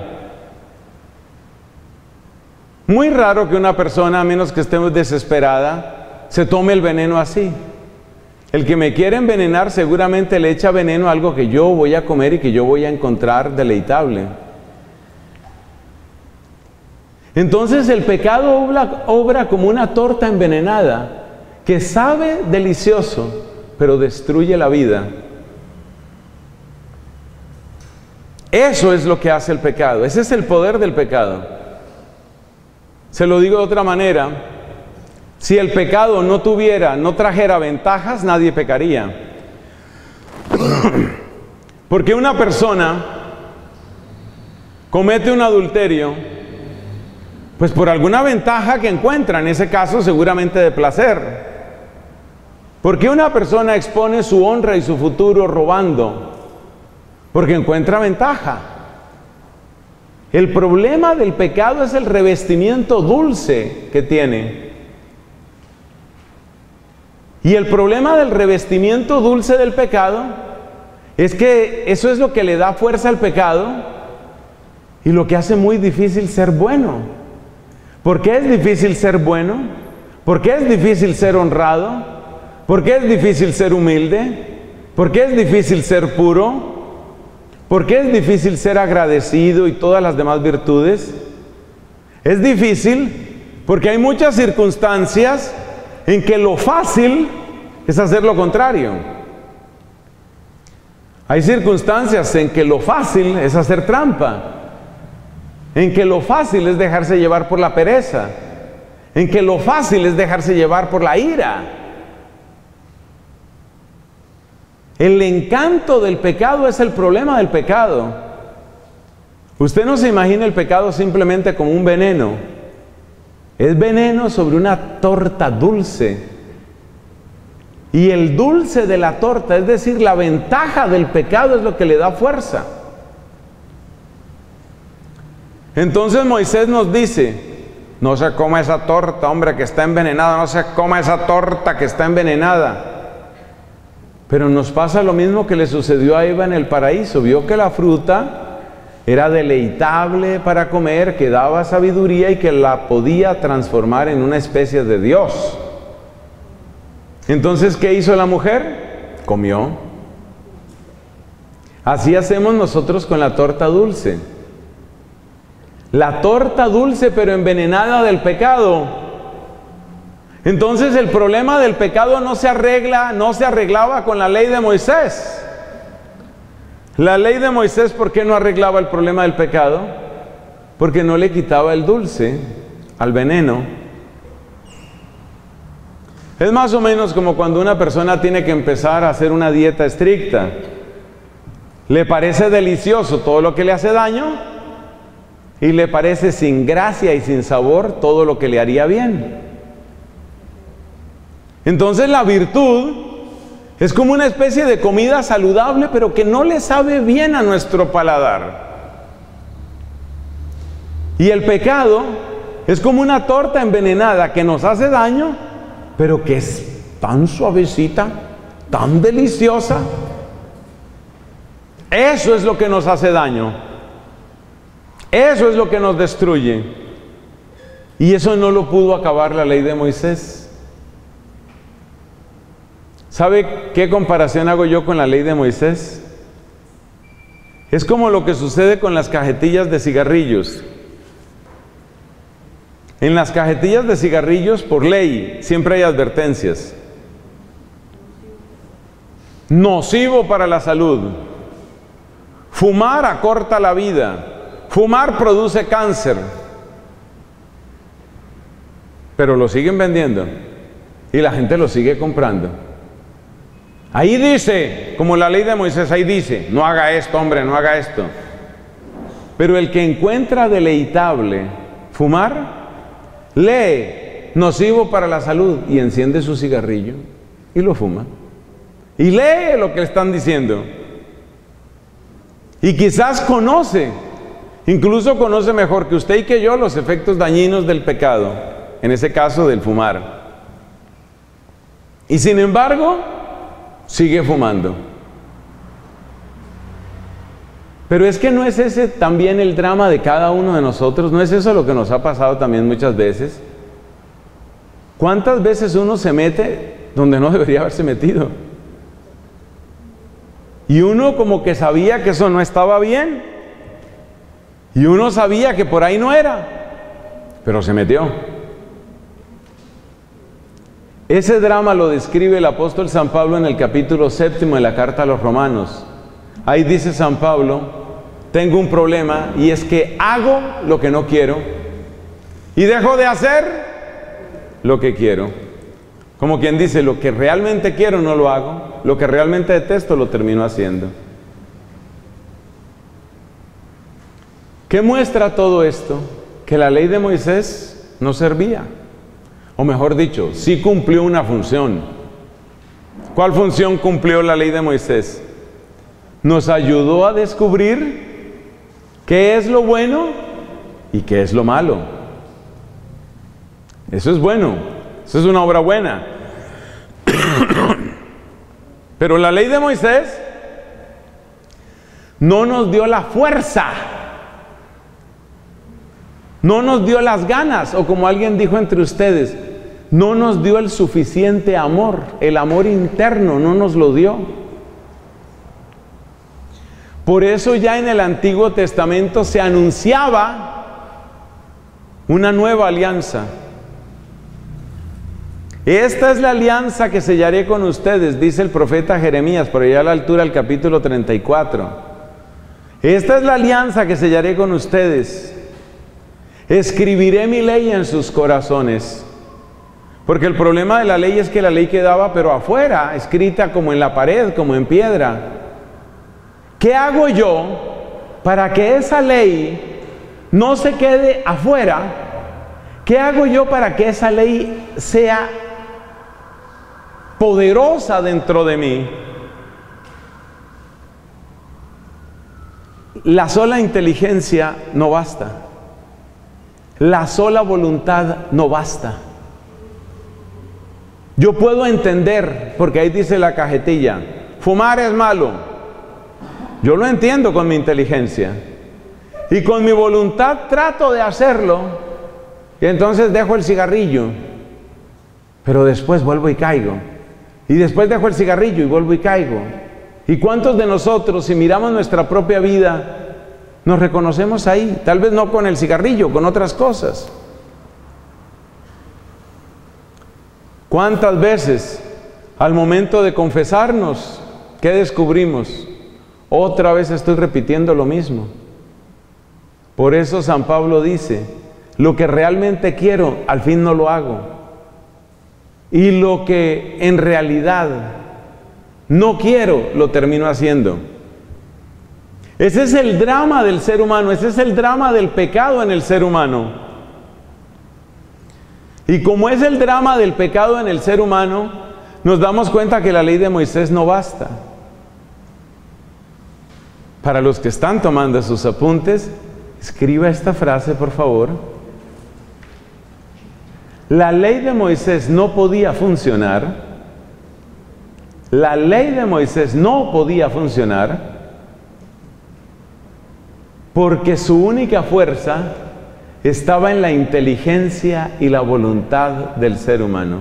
Muy raro que una persona, a menos que esté desesperada, se tome el veneno así. El que me quiere envenenar seguramente le echa veneno a algo que yo voy a comer y que yo voy a encontrar deleitable. Entonces el pecado obra como una torta envenenada que sabe delicioso, pero destruye la vida. Eso es lo que hace el pecado. Ese es el poder del pecado. Se lo digo de otra manera. Si el pecado no trajera ventajas, nadie pecaría. Porque una persona comete un adulterio, pues por alguna ventaja que encuentra, en ese caso seguramente de placer. ¿Por qué una persona expone su honra y su futuro robando? Porque encuentra ventaja. El problema del pecado es el revestimiento dulce que tiene. Y el problema del revestimiento dulce del pecado es que eso es lo que le da fuerza al pecado y lo que hace muy difícil ser bueno. ¿Por qué es difícil ser bueno? ¿Por qué es difícil ser honrado? ¿Por qué es difícil ser humilde? ¿Por qué es difícil ser puro? ¿Por qué es difícil ser agradecido y todas las demás virtudes? Es difícil porque hay muchas circunstancias en que lo fácil es hacer lo contrario. Hay circunstancias en que lo fácil es hacer trampa, en que lo fácil es dejarse llevar por la pereza, en que lo fácil es dejarse llevar por la ira. El encanto del pecado es el problema del pecado. Usted no se imagina el pecado simplemente como un veneno. Es veneno sobre una torta dulce. Y el dulce de la torta, es decir, la ventaja del pecado es lo que le da fuerza. Entonces Moisés nos dice, no se coma esa torta, hombre, que está envenenada, no se coma esa torta que está envenenada. Pero nos pasa lo mismo que le sucedió a Eva en el paraíso. Vio que la fruta era deleitable para comer, que daba sabiduría y que la podía transformar en una especie de Dios. Entonces, ¿qué hizo la mujer? Comió. Así hacemos nosotros con la torta dulce. La torta dulce pero envenenada del pecado. Entonces el problema del pecado no se arreglaba con la ley de Moisés. La ley de Moisés, ¿por qué no arreglaba el problema del pecado? Porque no le quitaba el dulce al veneno. Es más o menos como cuando una persona tiene que empezar a hacer una dieta estricta. Le parece delicioso todo lo que le hace daño y le parece sin gracia y sin sabor todo lo que le haría bien. Entonces la virtud es como una especie de comida saludable, pero que no le sabe bien a nuestro paladar. Y el pecado es como una torta envenenada que nos hace daño, pero que es tan suavecita, tan deliciosa. Eso es lo que nos hace daño. Eso es lo que nos destruye. Y eso no lo pudo acabar la ley de Moisés. ¿Sabe qué comparación hago yo con la ley de Moisés? Es como lo que sucede con las cajetillas de cigarrillos. En las cajetillas de cigarrillos, por ley, siempre hay advertencias. Nocivo para la salud. Fumar acorta la vida. Fumar produce cáncer. Pero lo siguen vendiendo. Y la gente lo sigue comprando. Ahí dice, como la ley de Moisés, ahí dice, no haga esto, hombre, no haga esto. Pero el que encuentra deleitable fumar, lee, nocivo para la salud, y enciende su cigarrillo y lo fuma. Y lee lo que le están diciendo. Y quizás conoce, incluso conoce mejor que usted y que yo los efectos dañinos del pecado, en ese caso del fumar. Y sin embargo, sigue fumando. Pero es que no es ese también el drama de cada uno de nosotros, no es eso lo que nos ha pasado también muchas veces. ¿Cuántas veces uno se mete donde no debería haberse metido? Y uno como que sabía que eso no estaba bien. Y uno sabía que por ahí no era. Pero se metió. Ese drama lo describe el apóstol San Pablo en el capítulo 7 de la carta a los Romanos. Ahí dice San Pablo: tengo un problema y es que hago lo que no quiero y dejo de hacer lo que quiero. Como quien dice, lo que realmente quiero no lo hago, lo que realmente detesto lo termino haciendo. ¿Qué muestra todo esto? Que la ley de Moisés no servía. O mejor dicho, sí cumplió una función. ¿Cuál función cumplió la ley de Moisés? Nos ayudó a descubrir qué es lo bueno y qué es lo malo. Eso es bueno, eso es una obra buena. Pero la ley de Moisés no nos dio la fuerza, no nos dio las ganas, o como alguien dijo entre ustedes, no nos dio el suficiente amor, el amor interno no nos lo dio. Por eso ya en el Antiguo Testamento se anunciaba una nueva alianza. Esta es la alianza que sellaré con ustedes, dice el profeta Jeremías, por allá a la altura del capítulo 34. Esta es la alianza que sellaré con ustedes. Escribiré mi ley en sus corazones. Porque el problema de la ley es que la ley quedaba pero afuera, escrita como en la pared, como en piedra. ¿Qué hago yo para que esa ley no se quede afuera? ¿Qué hago yo para que esa ley sea poderosa dentro de mí? La sola inteligencia no basta. La sola voluntad no basta. Yo puedo entender, porque ahí dice la cajetilla, fumar es malo. Yo lo entiendo con mi inteligencia. Y con mi voluntad trato de hacerlo. Y entonces dejo el cigarrillo. Pero después vuelvo y caigo. Y después dejo el cigarrillo y vuelvo y caigo. ¿Y cuántos de nosotros, si miramos nuestra propia vida, nos reconocemos ahí? Tal vez no con el cigarrillo, con otras cosas. ¿Cuántas veces al momento de confesarnos, qué descubrimos? Otra vez estoy repitiendo lo mismo. Por eso San Pablo dice, lo que realmente quiero, al fin no lo hago. Y lo que en realidad no quiero, lo termino haciendo. Ese es el drama del ser humano, ese es el drama del pecado en el ser humano. Y como es el drama del pecado en el ser humano, nos damos cuenta que la ley de Moisés no basta. Para los que están tomando sus apuntes, escriba esta frase, por favor. La ley de Moisés no podía funcionar. La ley de Moisés no podía funcionar porque su única fuerza estaba en la inteligencia y la voluntad del ser humano.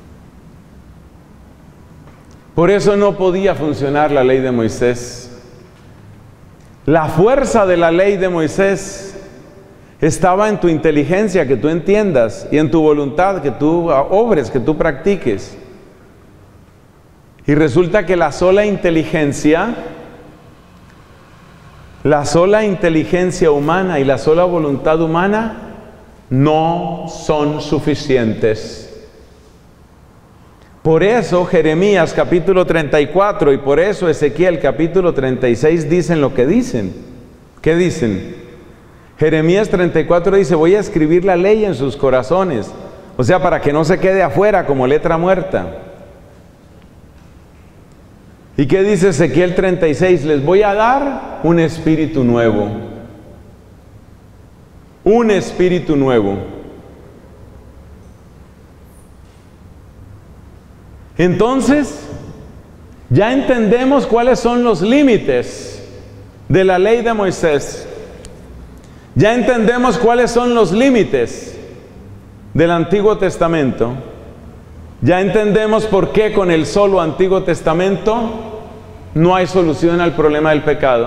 Por eso no podía funcionar la ley de Moisés. La fuerza de la ley de Moisés estaba en tu inteligencia, que tú entiendas, y en tu voluntad, que tú obres, que tú practiques. Y resulta que la sola inteligencia humana y la sola voluntad humana no son suficientes. Por eso Jeremías capítulo 34 y por eso Ezequiel capítulo 36 dicen lo que dicen. ¿Qué dicen? Jeremías 34 dice, voy a escribir la ley en sus corazones. O sea, para que no se quede afuera como letra muerta. ¿Y qué dice Ezequiel 36? Les voy a dar un espíritu nuevo. Un espíritu nuevo. Entonces, ya entendemos cuáles son los límites de la ley de Moisés. Ya entendemos cuáles son los límites del Antiguo Testamento. Ya entendemos por qué con el solo Antiguo Testamento no hay solución al problema del pecado.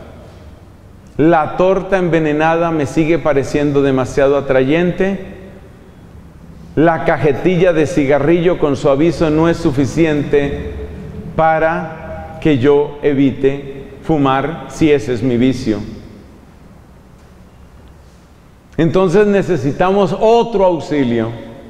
La torta envenenada me sigue pareciendo demasiado atrayente. La cajetilla de cigarrillo con su aviso no es suficiente para que yo evite fumar, si ese es mi vicio. Entonces necesitamos otro auxilio.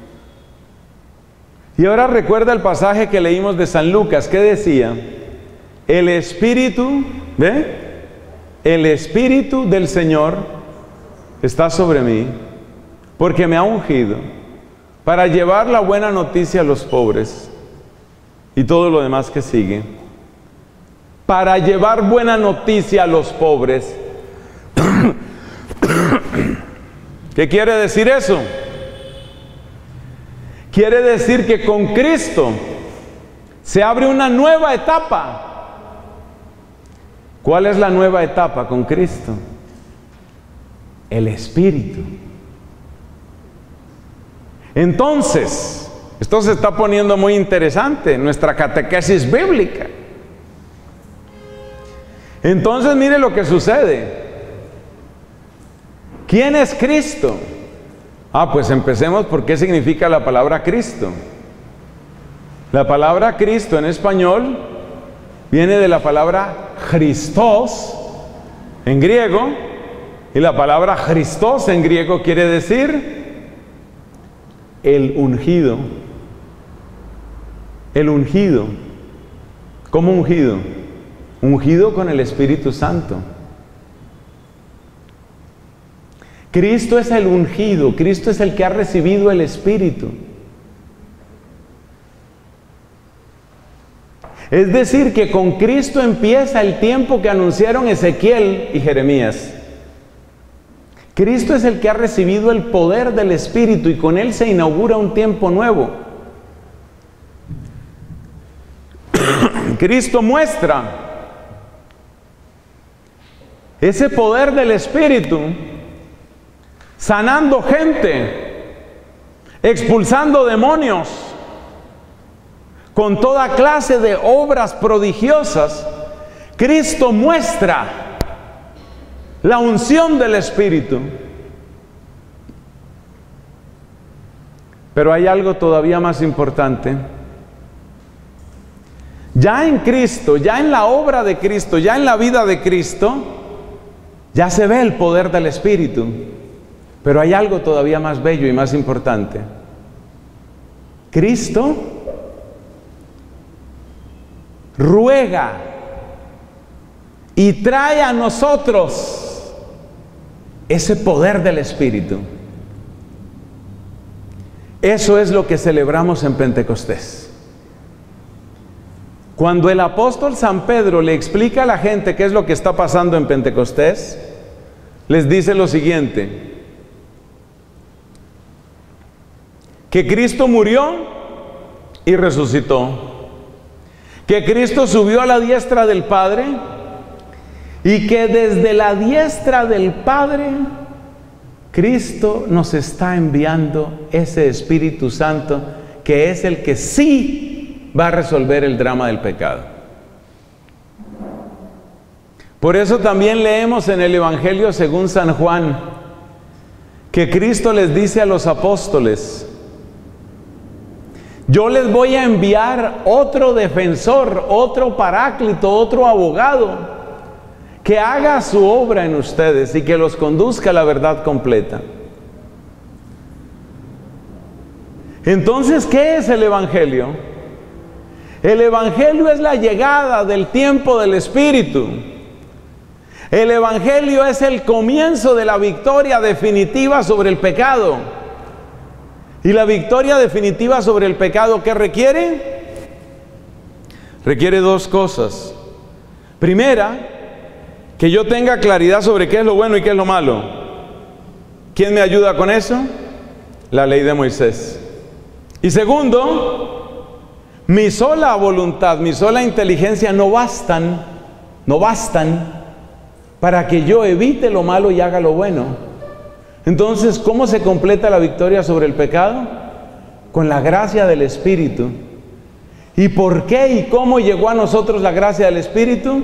Y ahora recuerda el pasaje que leímos de San Lucas, que decía: el Espíritu, ¿ve? El Espíritu del Señor está sobre mí, porque me ha ungido para llevar la buena noticia a los pobres, y todo lo demás que sigue. Para llevar buena noticia a los pobres. ¿Qué quiere decir eso? Quiere decir que con Cristo se abre una nueva etapa. ¿Cuál es la nueva etapa con Cristo? El Espíritu. Entonces, esto se está poniendo muy interesante, nuestra catequesis bíblica. Entonces, mire lo que sucede. ¿Quién es Cristo? Pues empecemos por qué significa la palabra Cristo. La palabra Cristo en español viene de la palabra Christos en griego, y la palabra Christos en griego quiere decir el ungido. El ungido. ¿Cómo ungido? Ungido con el Espíritu Santo. Cristo es el ungido, Cristo es el que ha recibido el Espíritu. Es decir, que con Cristo empieza el tiempo que anunciaron Ezequiel y Jeremías. Cristo es el que ha recibido el poder del Espíritu y con él se inaugura un tiempo nuevo. Cristo muestra ese poder del Espíritu sanando gente, expulsando demonios, con toda clase de obras prodigiosas. Cristo muestra la unción del Espíritu. Pero hay algo todavía más importante. Ya en Cristo, ya en la obra de Cristo, ya en la vida de Cristo, ya se ve el poder del Espíritu. Pero hay algo todavía más bello y más importante. Cristo ruega y trae a nosotros ese poder del Espíritu. Eso es lo que celebramos en Pentecostés. Cuando el apóstol San Pedro le explica a la gente qué es lo que está pasando en Pentecostés, les dice lo siguiente: que Cristo murió y resucitó, que Cristo subió a la diestra del Padre y que desde la diestra del Padre Cristo nos está enviando ese Espíritu Santo, que es el que sí va a resolver el drama del pecado. Por eso también leemos en el Evangelio según San Juan que Cristo les dice a los apóstoles: yo les voy a enviar otro defensor, otro paráclito, otro abogado, que haga su obra en ustedes y que los conduzca a la verdad completa. Entonces, ¿qué es el Evangelio? El Evangelio es la llegada del tiempo del Espíritu. El Evangelio es el comienzo de la victoria definitiva sobre el pecado. ¿Y la victoria definitiva sobre el pecado qué requiere? Requiere dos cosas. Primera, que yo tenga claridad sobre qué es lo bueno y qué es lo malo. ¿Quién me ayuda con eso? La ley de Moisés. Y segundo, mi sola voluntad, mi sola inteligencia no bastan para que yo evite lo malo y haga lo bueno. Entonces, ¿cómo se completa la victoria sobre el pecado? Con la gracia del Espíritu, ¿Y por qué y cómo llegó a nosotros la gracia del Espíritu?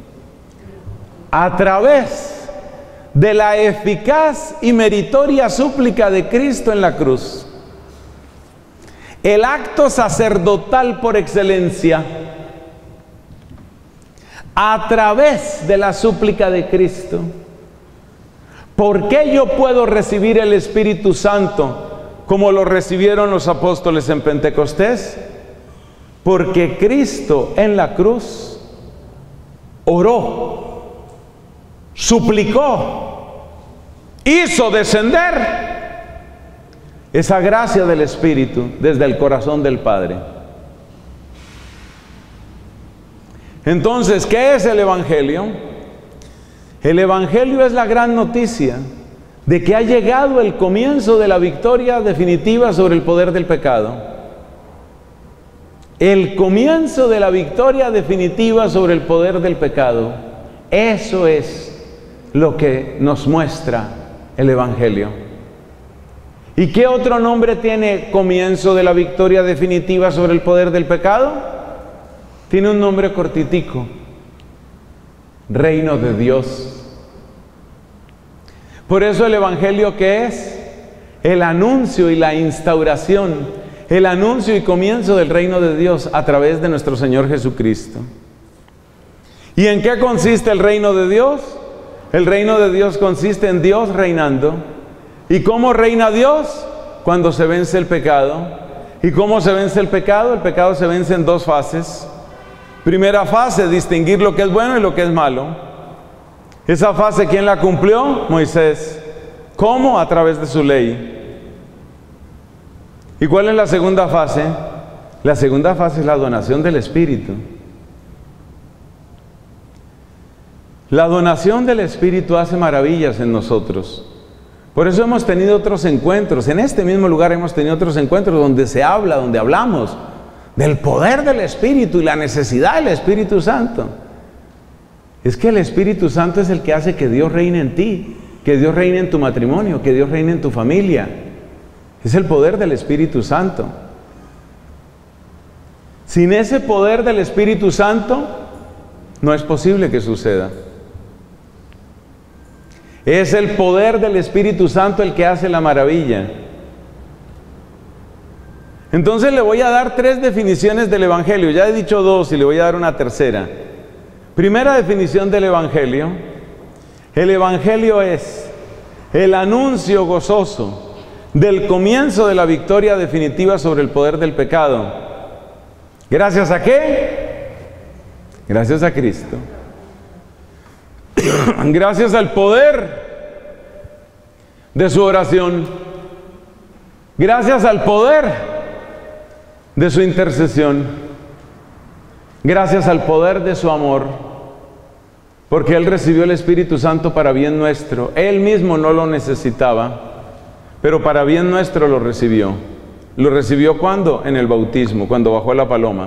A través de la eficaz y meritoria súplica de Cristo en la cruz. El acto sacerdotal por excelencia. A través de la súplica de Cristo. ¿Por qué yo puedo recibir el Espíritu Santo como lo recibieron los apóstoles en Pentecostés? Porque Cristo en la cruz oró, suplicó, hizo descender esa gracia del Espíritu desde el corazón del Padre. Entonces, ¿qué es el Evangelio? El Evangelio es la gran noticia de que ha llegado el comienzo de la victoria definitiva sobre el poder del pecado. El comienzo de la victoria definitiva sobre el poder del pecado. Eso es lo que nos muestra el Evangelio. ¿Y qué otro nombre tiene comienzo de la victoria definitiva sobre el poder del pecado? Tiene un nombre cortitico: Reino de Dios. Por eso el Evangelio, ¿qué es? El anuncio y la instauración, el anuncio y comienzo del reino de Dios a través de nuestro Señor Jesucristo. ¿Y en qué consiste el reino de Dios? El reino de Dios consiste en Dios reinando. ¿Y cómo reina Dios? Cuando se vence el pecado. ¿Y cómo se vence el pecado? El pecado se vence en dos fases. Primera fase, distinguir lo que es bueno y lo que es malo. Esa fase, ¿quién la cumplió? Moisés. ¿Cómo? A través de su ley. ¿Y cuál es la segunda fase? La segunda fase es la donación del Espíritu. La donación del Espíritu hace maravillas en nosotros. Por eso hemos tenido otros encuentros. En este mismo lugar hemos tenido otros encuentros donde se habla, donde hablamos del poder del Espíritu y la necesidad del Espíritu Santo. Es que el Espíritu Santo es el que hace que Dios reine en ti, que Dios reine en tu matrimonio, que Dios reine en tu familia. Es el poder del Espíritu Santo. Sin ese poder del Espíritu Santo, no es posible que suceda. Es el poder del Espíritu Santo el que hace la maravilla. Entonces le voy a dar 3 definiciones del Evangelio. Ya he dicho 2 y le voy a dar una tercera. Primera definición del Evangelio. El Evangelio es el anuncio gozoso del comienzo de la victoria definitiva sobre el poder del pecado. ¿Gracias a qué? Gracias a Cristo. Gracias al poder de su oración. Gracias al poder de su intercesión. Gracias al poder de su amor, porque Él recibió el Espíritu Santo para bien nuestro. Él mismo no lo necesitaba, pero para bien nuestro lo recibió. ¿Lo recibió cuándo? En el bautismo, cuando bajó la paloma.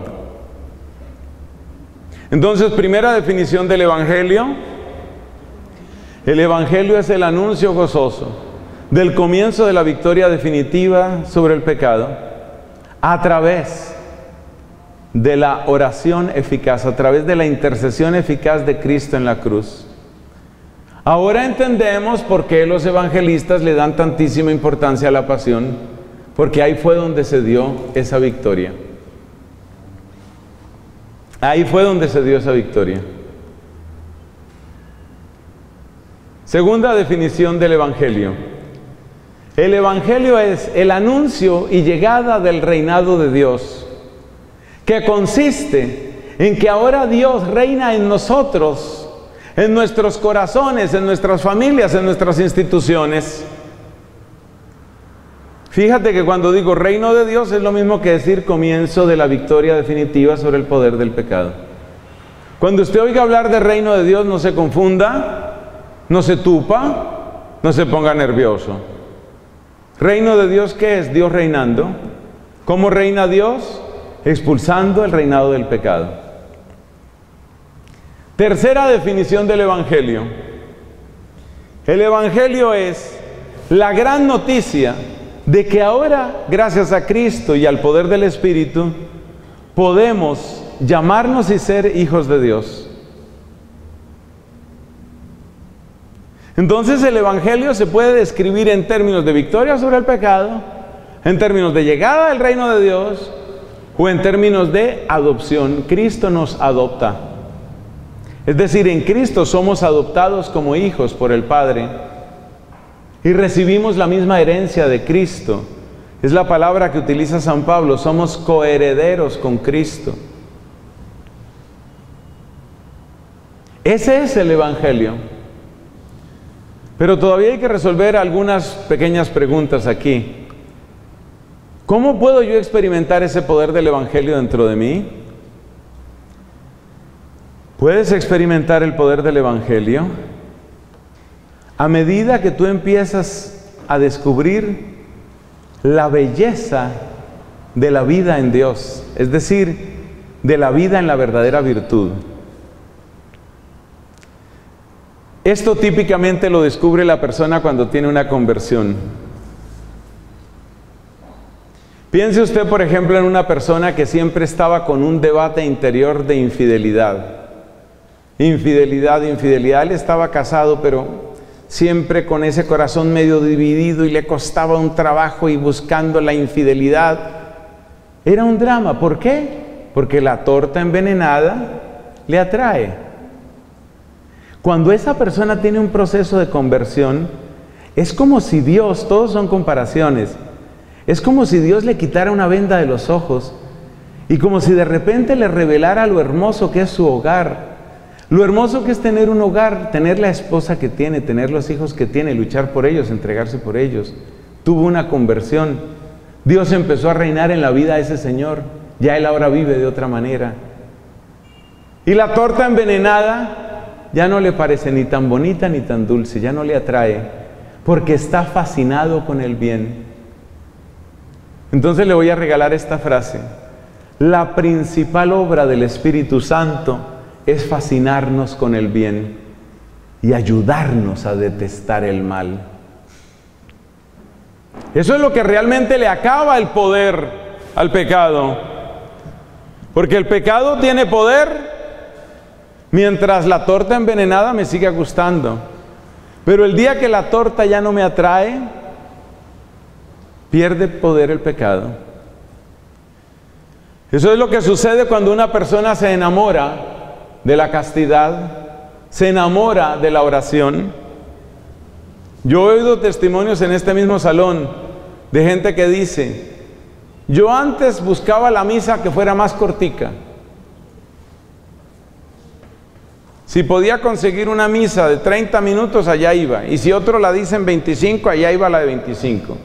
Entonces, primera definición del Evangelio. El Evangelio es el anuncio gozoso del comienzo de la victoria definitiva sobre el pecado a través de la oración eficaz, a través de la intercesión eficaz de Cristo en la cruz. Ahora entendemos por qué los evangelistas le dan tantísima importancia a la pasión, porque ahí fue donde se dio esa victoria. Ahí fue donde se dio esa victoria. Segunda definición del Evangelio. El Evangelio es el anuncio y llegada del reinado de Dios, que consiste en que ahora Dios reina en nosotros, en nuestros corazones, en nuestras familias, en nuestras instituciones. Fíjate que cuando digo reino de Dios es lo mismo que decir comienzo de la victoria definitiva sobre el poder del pecado. Cuando usted oiga hablar de reino de Dios, no se confunda, no se tupa, no se ponga nervioso. ¿Reino de Dios qué es? Dios reinando. ¿Cómo reina Dios? Expulsando el reinado del pecado. Tercera definición del Evangelio. El Evangelio es la gran noticia de que ahora, gracias a Cristo y al poder del Espíritu, podemos llamarnos y ser hijos de Dios. Entonces el Evangelio se puede describir en términos de victoria sobre el pecado, en términos de llegada al reino de Dios, o en términos de adopción. Cristo nos adopta. Es decir, en Cristo somos adoptados como hijos por el Padre y recibimos la misma herencia de Cristo. Es la palabra que utiliza San Pablo, somos coherederos con Cristo. Ese es el Evangelio. Pero todavía hay que resolver algunas pequeñas preguntas aquí. ¿Cómo puedo yo experimentar ese poder del Evangelio dentro de mí? Puedes experimentar el poder del Evangelio a medida que tú empiezas a descubrir la belleza de la vida en Dios, es decir, de la vida en la verdadera virtud. Esto típicamente lo descubre la persona cuando tiene una conversión. Piense usted, por ejemplo, en una persona que siempre estaba con un debate interior de infidelidad. Infidelidad. Él estaba casado, pero siempre con ese corazón medio dividido y le costaba un trabajo y buscando la infidelidad. Era un drama. ¿Por qué? Porque la torta envenenada le atrae. Cuando esa persona tiene un proceso de conversión, es como si Dios, todos son comparaciones, es como si Dios le quitara una venda de los ojos y como si de repente le revelara lo hermoso que es su hogar, lo hermoso que es tener un hogar, tener la esposa que tiene, tener los hijos que tiene, luchar por ellos, entregarse por ellos. Tuvo una conversión. Dios empezó a reinar en la vida de ese señor. Ya él ahora vive de otra manera. Y la torta envenenada ya no le parece ni tan bonita ni tan dulce, ya no le atrae, porque está fascinado con el bien. Entonces le voy a regalar esta frase: la principal obra del Espíritu Santo es fascinarnos con el bien y ayudarnos a detestar el mal. Eso es lo que realmente le acaba el poder al pecado, porque el pecado tiene poder mientras la torta envenenada me sigue gustando. Pero el día que la torta ya no me atrae, pierde poder el pecado. Eso es lo que sucede cuando una persona se enamora de la castidad, se enamora de la oración. Yo he oído testimonios en este mismo salón de gente que dice: yo antes buscaba la misa que fuera más cortica. Si podía conseguir una misa de 30 minutos, allá iba. Y si otro la dice en 25, allá iba la de 25.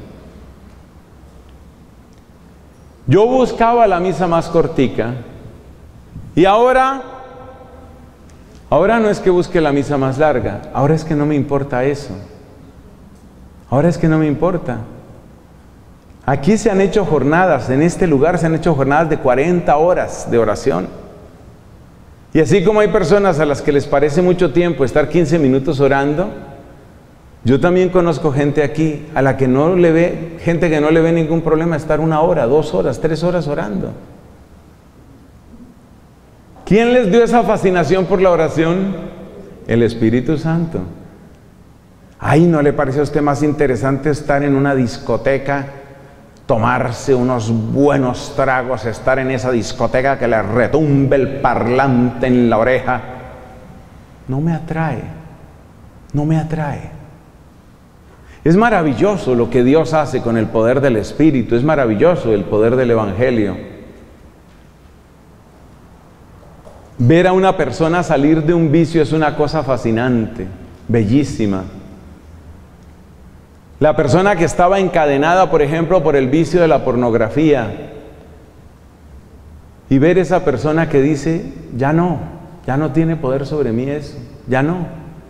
Yo buscaba la misa más cortica. Y ahora no es que busque la misa más larga. Ahora es que no me importa eso. Ahora es que no me importa. Aquí se han hecho jornadas, en este lugar se han hecho jornadas de 40 horas de oración. Y así como hay personas a las que les parece mucho tiempo estar 15 minutos orando, yo también conozco gente aquí a la que no le ve, gente que no le ve ningún problema estar 1 hora, 2 horas, 3 horas orando. ¿Quién les dio esa fascinación por la oración? El Espíritu Santo. Ay, ¿no le parece a usted más interesante estar en una discoteca, tomarse unos buenos tragos, estar en esa discoteca que le retumbe el parlante en la oreja? No me atrae, no me atrae. Es maravilloso lo que Dios hace con el poder del Espíritu, es maravilloso el poder del Evangelio. Ver a una persona salir de un vicio es una cosa fascinante, bellísima. La persona que estaba encadenada, por ejemplo, por el vicio de la pornografía, y ver esa persona que dice: ya no tiene poder sobre mí eso, ya no.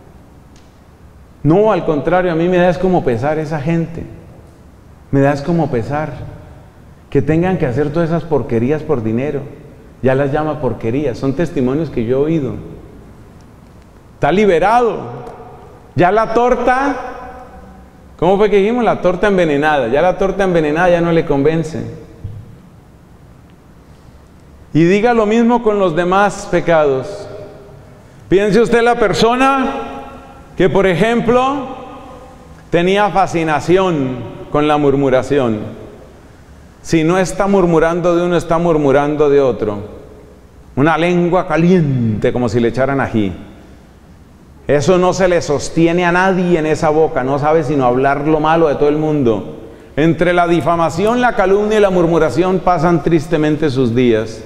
No, al contrario, a mí me da es como pesar esa gente, me da es como pesar que tengan que hacer todas esas porquerías por dinero. Ya las llama porquerías, son testimonios que yo he oído. Está liberado, ya la torta, ¿cómo fue que dijimos? La torta envenenada, ya la torta envenenada ya no le convence. Y diga lo mismo con los demás pecados. Piense usted la persona que, por ejemplo, tenía fascinación con la murmuración. Si no está murmurando de uno, está murmurando de otro. Una lengua caliente, como si le echaran ají. Eso no se le sostiene a nadie en esa boca, no sabe sino hablar lo malo de todo el mundo. Entre la difamación, la calumnia y la murmuración pasan tristemente sus días.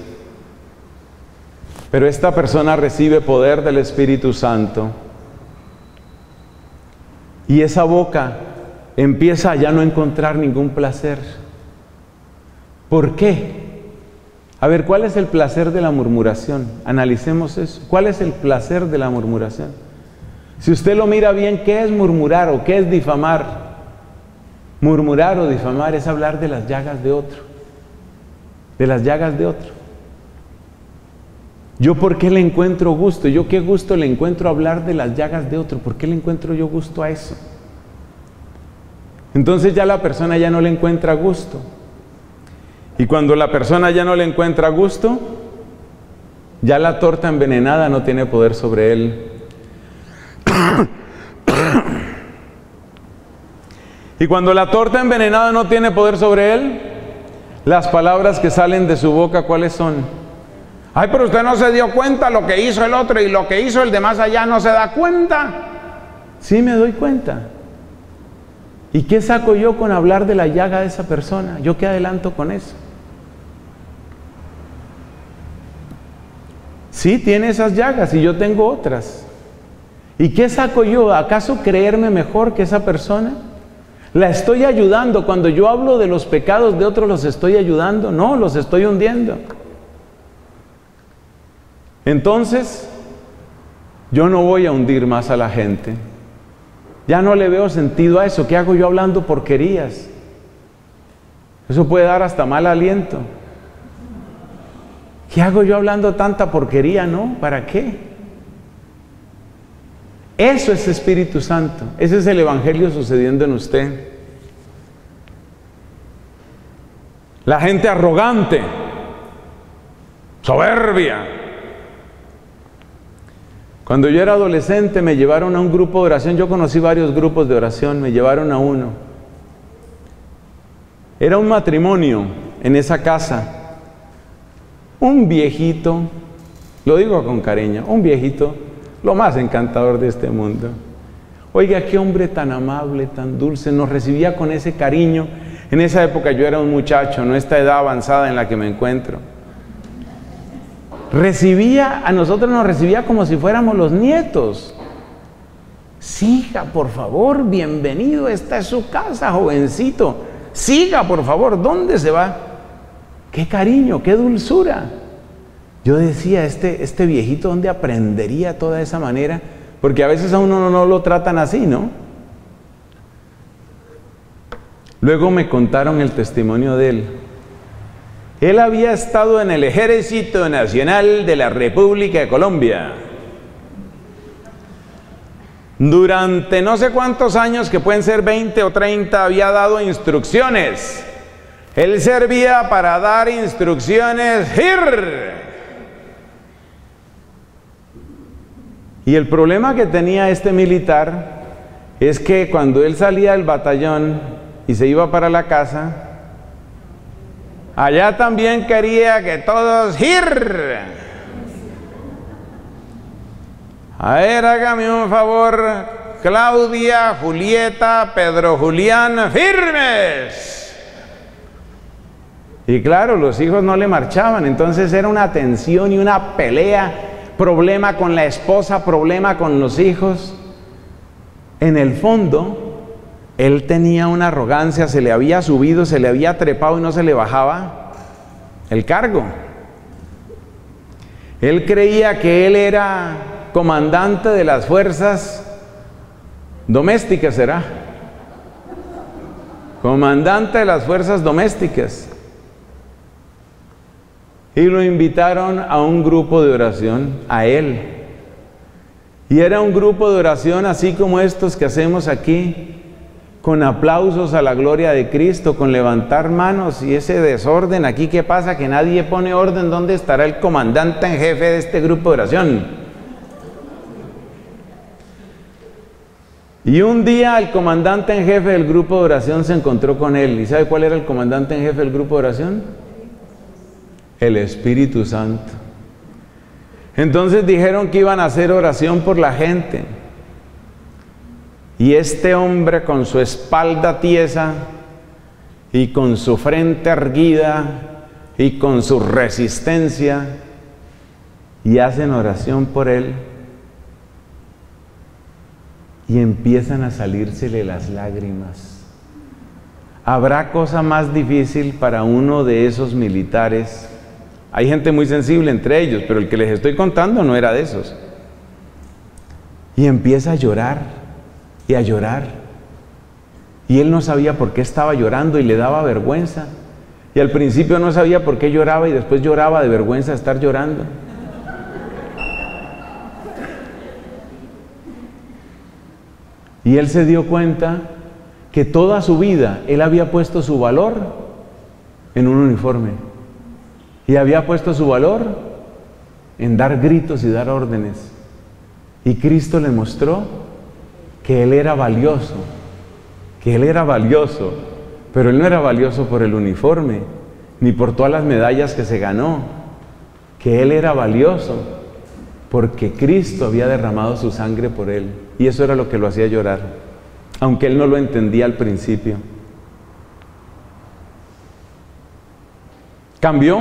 Pero esta persona recibe poder del Espíritu Santo. Y esa boca empieza a ya no encontrar ningún placer. ¿Por qué? A ver, ¿cuál es el placer de la murmuración? Analicemos eso. ¿Cuál es el placer de la murmuración? Si usted lo mira bien, ¿qué es murmurar o qué es difamar? Murmurar o difamar es hablar de las llagas de otro. De las llagas de otro. ¿Yo por qué le encuentro gusto? ¿Yo qué gusto le encuentro a hablar de las llagas de otro? ¿Por qué le encuentro yo gusto a eso? Entonces ya la persona ya no le encuentra gusto. Y cuando la persona ya no le encuentra gusto, ya la torta envenenada no tiene poder sobre él. Y cuando la torta envenenada no tiene poder sobre él, las palabras que salen de su boca, ¿cuáles son? Ay, pero usted no se dio cuenta lo que hizo el otro y lo que hizo el de más allá, ¿no se da cuenta? Sí me doy cuenta. ¿Y qué saco yo con hablar de la llaga de esa persona? ¿Yo qué adelanto con eso? Sí, tiene esas llagas y yo tengo otras. ¿Y qué saco yo? ¿Acaso creerme mejor que esa persona? ¿La estoy ayudando? Cuando yo hablo de los pecados de otros, ¿los estoy ayudando? No, los estoy hundiendo. Entonces, yo no voy a hundir más a la gente. Ya no le veo sentido a eso. ¿Qué hago yo hablando porquerías? Eso puede dar hasta mal aliento. ¿Qué hago yo hablando tanta porquería? No, ¿para qué? Eso es Espíritu Santo. Ese es el Evangelio sucediendo en usted. La gente arrogante, soberbia. Cuando yo era adolescente me llevaron a un grupo de oración. Yo conocí varios grupos de oración, me llevaron a uno. Era un matrimonio en esa casa. Un viejito, lo digo con cariño, un viejito, lo más encantador de este mundo. Oiga, qué hombre tan amable, tan dulce, nos recibía con ese cariño. En esa época yo era un muchacho, no esta edad avanzada en la que me encuentro. A nosotros nos recibía como si fuéramos los nietos. Siga, por favor, bienvenido, esta es su casa, jovencito. Siga, por favor, ¿dónde se va? ¡Qué cariño, qué dulzura! Yo decía, este viejito, ¿dónde aprendería toda esa manera? Porque a veces a uno no lo tratan así, ¿no? Luego me contaron el testimonio de él. Él había estado en el Ejército Nacional de la República de Colombia. Durante no sé cuántos años, que pueden ser 20 o 30, había dado instrucciones. Él servía para dar instrucciones. Y el problema que tenía este militar es que cuando él salía del batallón y se iba para la casa, allá también quería que todos A ver, hágame un favor, Claudia, Julieta, Pedro Julián, firmes. Y claro, los hijos no le marchaban, entonces era una tensión y una pelea, problema con la esposa, problema con los hijos. En el fondo, él tenía una arrogancia, se le había subido, se le había trepado y no se le bajaba el cargo. Él creía que él era comandante de las fuerzas domésticas, ¿será? Comandante de las fuerzas domésticas. Y lo invitaron a un grupo de oración, a él. Y era un grupo de oración así como estos que hacemos aquí, con aplausos a la gloria de Cristo, con levantar manos y ese desorden aquí. ¿Qué pasa? Que nadie pone orden. ¿Dónde estará el comandante en jefe de este grupo de oración? Y un día el comandante en jefe del grupo de oración se encontró con él. ¿Y sabe cuál era el comandante en jefe del grupo de oración? El Espíritu Santo. Entonces dijeron que iban a hacer oración por la gente. Y este hombre, con su espalda tiesa y con su frente erguida y con su resistencia, y hacen oración por él, y empiezan a salírsele las lágrimas. ¿Habrá cosa más difícil para uno de esos militares? Hay gente muy sensible entre ellos, pero el que les estoy contando no era de esos. Y empieza a llorar y a llorar. Y él no sabía por qué estaba llorando y le daba vergüenza. Y al principio no sabía por qué lloraba y después lloraba de vergüenza de estar llorando. Y él se dio cuenta que toda su vida él había puesto su valor en un uniforme. Y había puesto su valor en dar gritos y dar órdenes. Y Cristo le mostró que él era valioso, pero él no era valioso por el uniforme, ni por todas las medallas que se ganó, que él era valioso porque Cristo había derramado su sangre por él, y eso era lo que lo hacía llorar, aunque él no lo entendía al principio. ¿Cambió?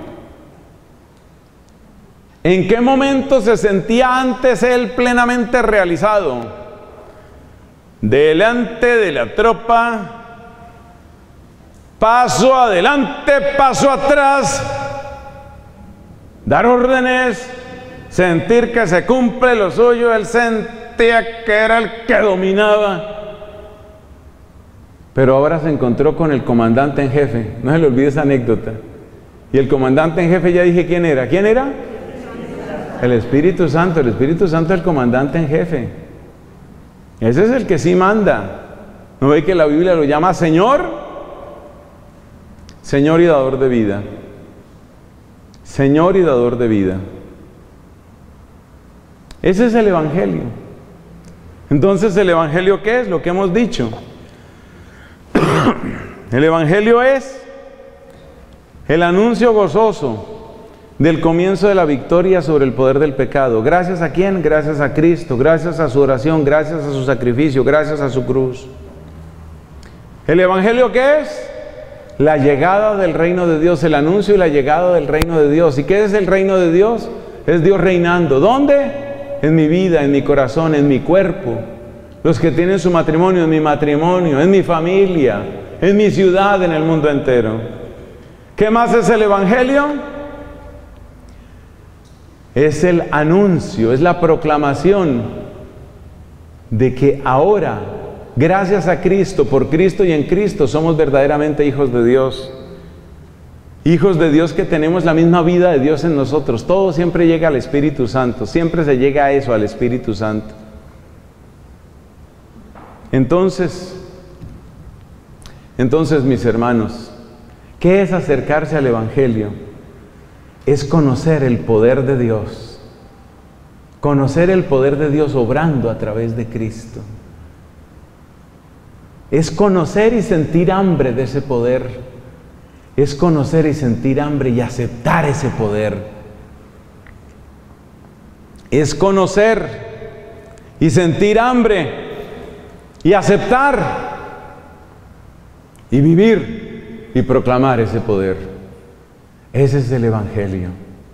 ¿En qué momento se sentía antes él plenamente realizado? Delante de la tropa, paso adelante, paso atrás, dar órdenes, sentir que se cumple lo suyo. Él sentía que era el que dominaba. Pero ahora se encontró con el comandante en jefe. No se le olvide esa anécdota. Y el comandante en jefe, ya dije quién era. ¿Quién era? El Espíritu Santo. El Espíritu Santo es el comandante en jefe. Ese es el que sí manda. ¿No ve que la Biblia lo llama Señor? Señor y dador de vida. Señor y dador de vida. Ese es el Evangelio. Entonces, ¿el Evangelio qué es? Lo que hemos dicho. El Evangelio es el anuncio gozoso del comienzo de la victoria sobre el poder del pecado. ¿Gracias a quién? Gracias a Cristo, gracias a su oración, gracias a su sacrificio, gracias a su cruz. ¿El Evangelio qué es? La llegada del reino de Dios, el anuncio y la llegada del reino de Dios. ¿Y qué es el reino de Dios? Es Dios reinando. ¿Dónde? En mi vida, en mi corazón, en mi cuerpo. Los que tienen su matrimonio, en mi matrimonio, en mi familia, en mi ciudad, en el mundo entero. ¿Qué más es el Evangelio? Es el anuncio, es la proclamación de que ahora, gracias a Cristo, por Cristo y en Cristo, somos verdaderamente hijos de Dios. Hijos de Dios que tenemos la misma vida de Dios en nosotros. Todo siempre llega al Espíritu Santo, siempre se llega a eso, al Espíritu Santo. Entonces, mis hermanos, ¿qué es acercarse al Evangelio? Es conocer el poder de Dios. Conocer el poder de Dios obrando a través de Cristo. Es conocer y sentir hambre de ese poder. Es conocer y sentir hambre y aceptar ese poder. Es conocer y sentir hambre y aceptar y vivir y proclamar ese poder. Ese es el Evangelio.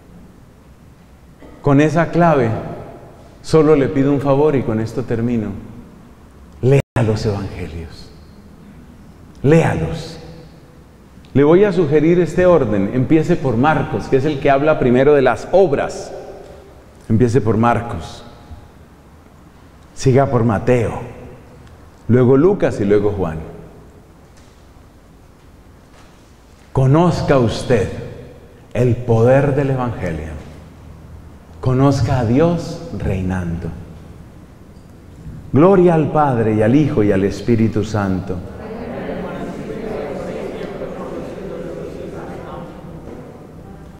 Con esa clave, solo le pido un favor y con esto termino. Lea los Evangelios. Léalos. Le voy a sugerir este orden. Empiece por Marcos, que es el que habla primero de las obras. Empiece por Marcos. Siga por Mateo. Luego Lucas y luego Juan. Conozca usted el poder del Evangelio. Conozca a Dios reinando. Gloria al Padre y al Hijo y al Espíritu Santo,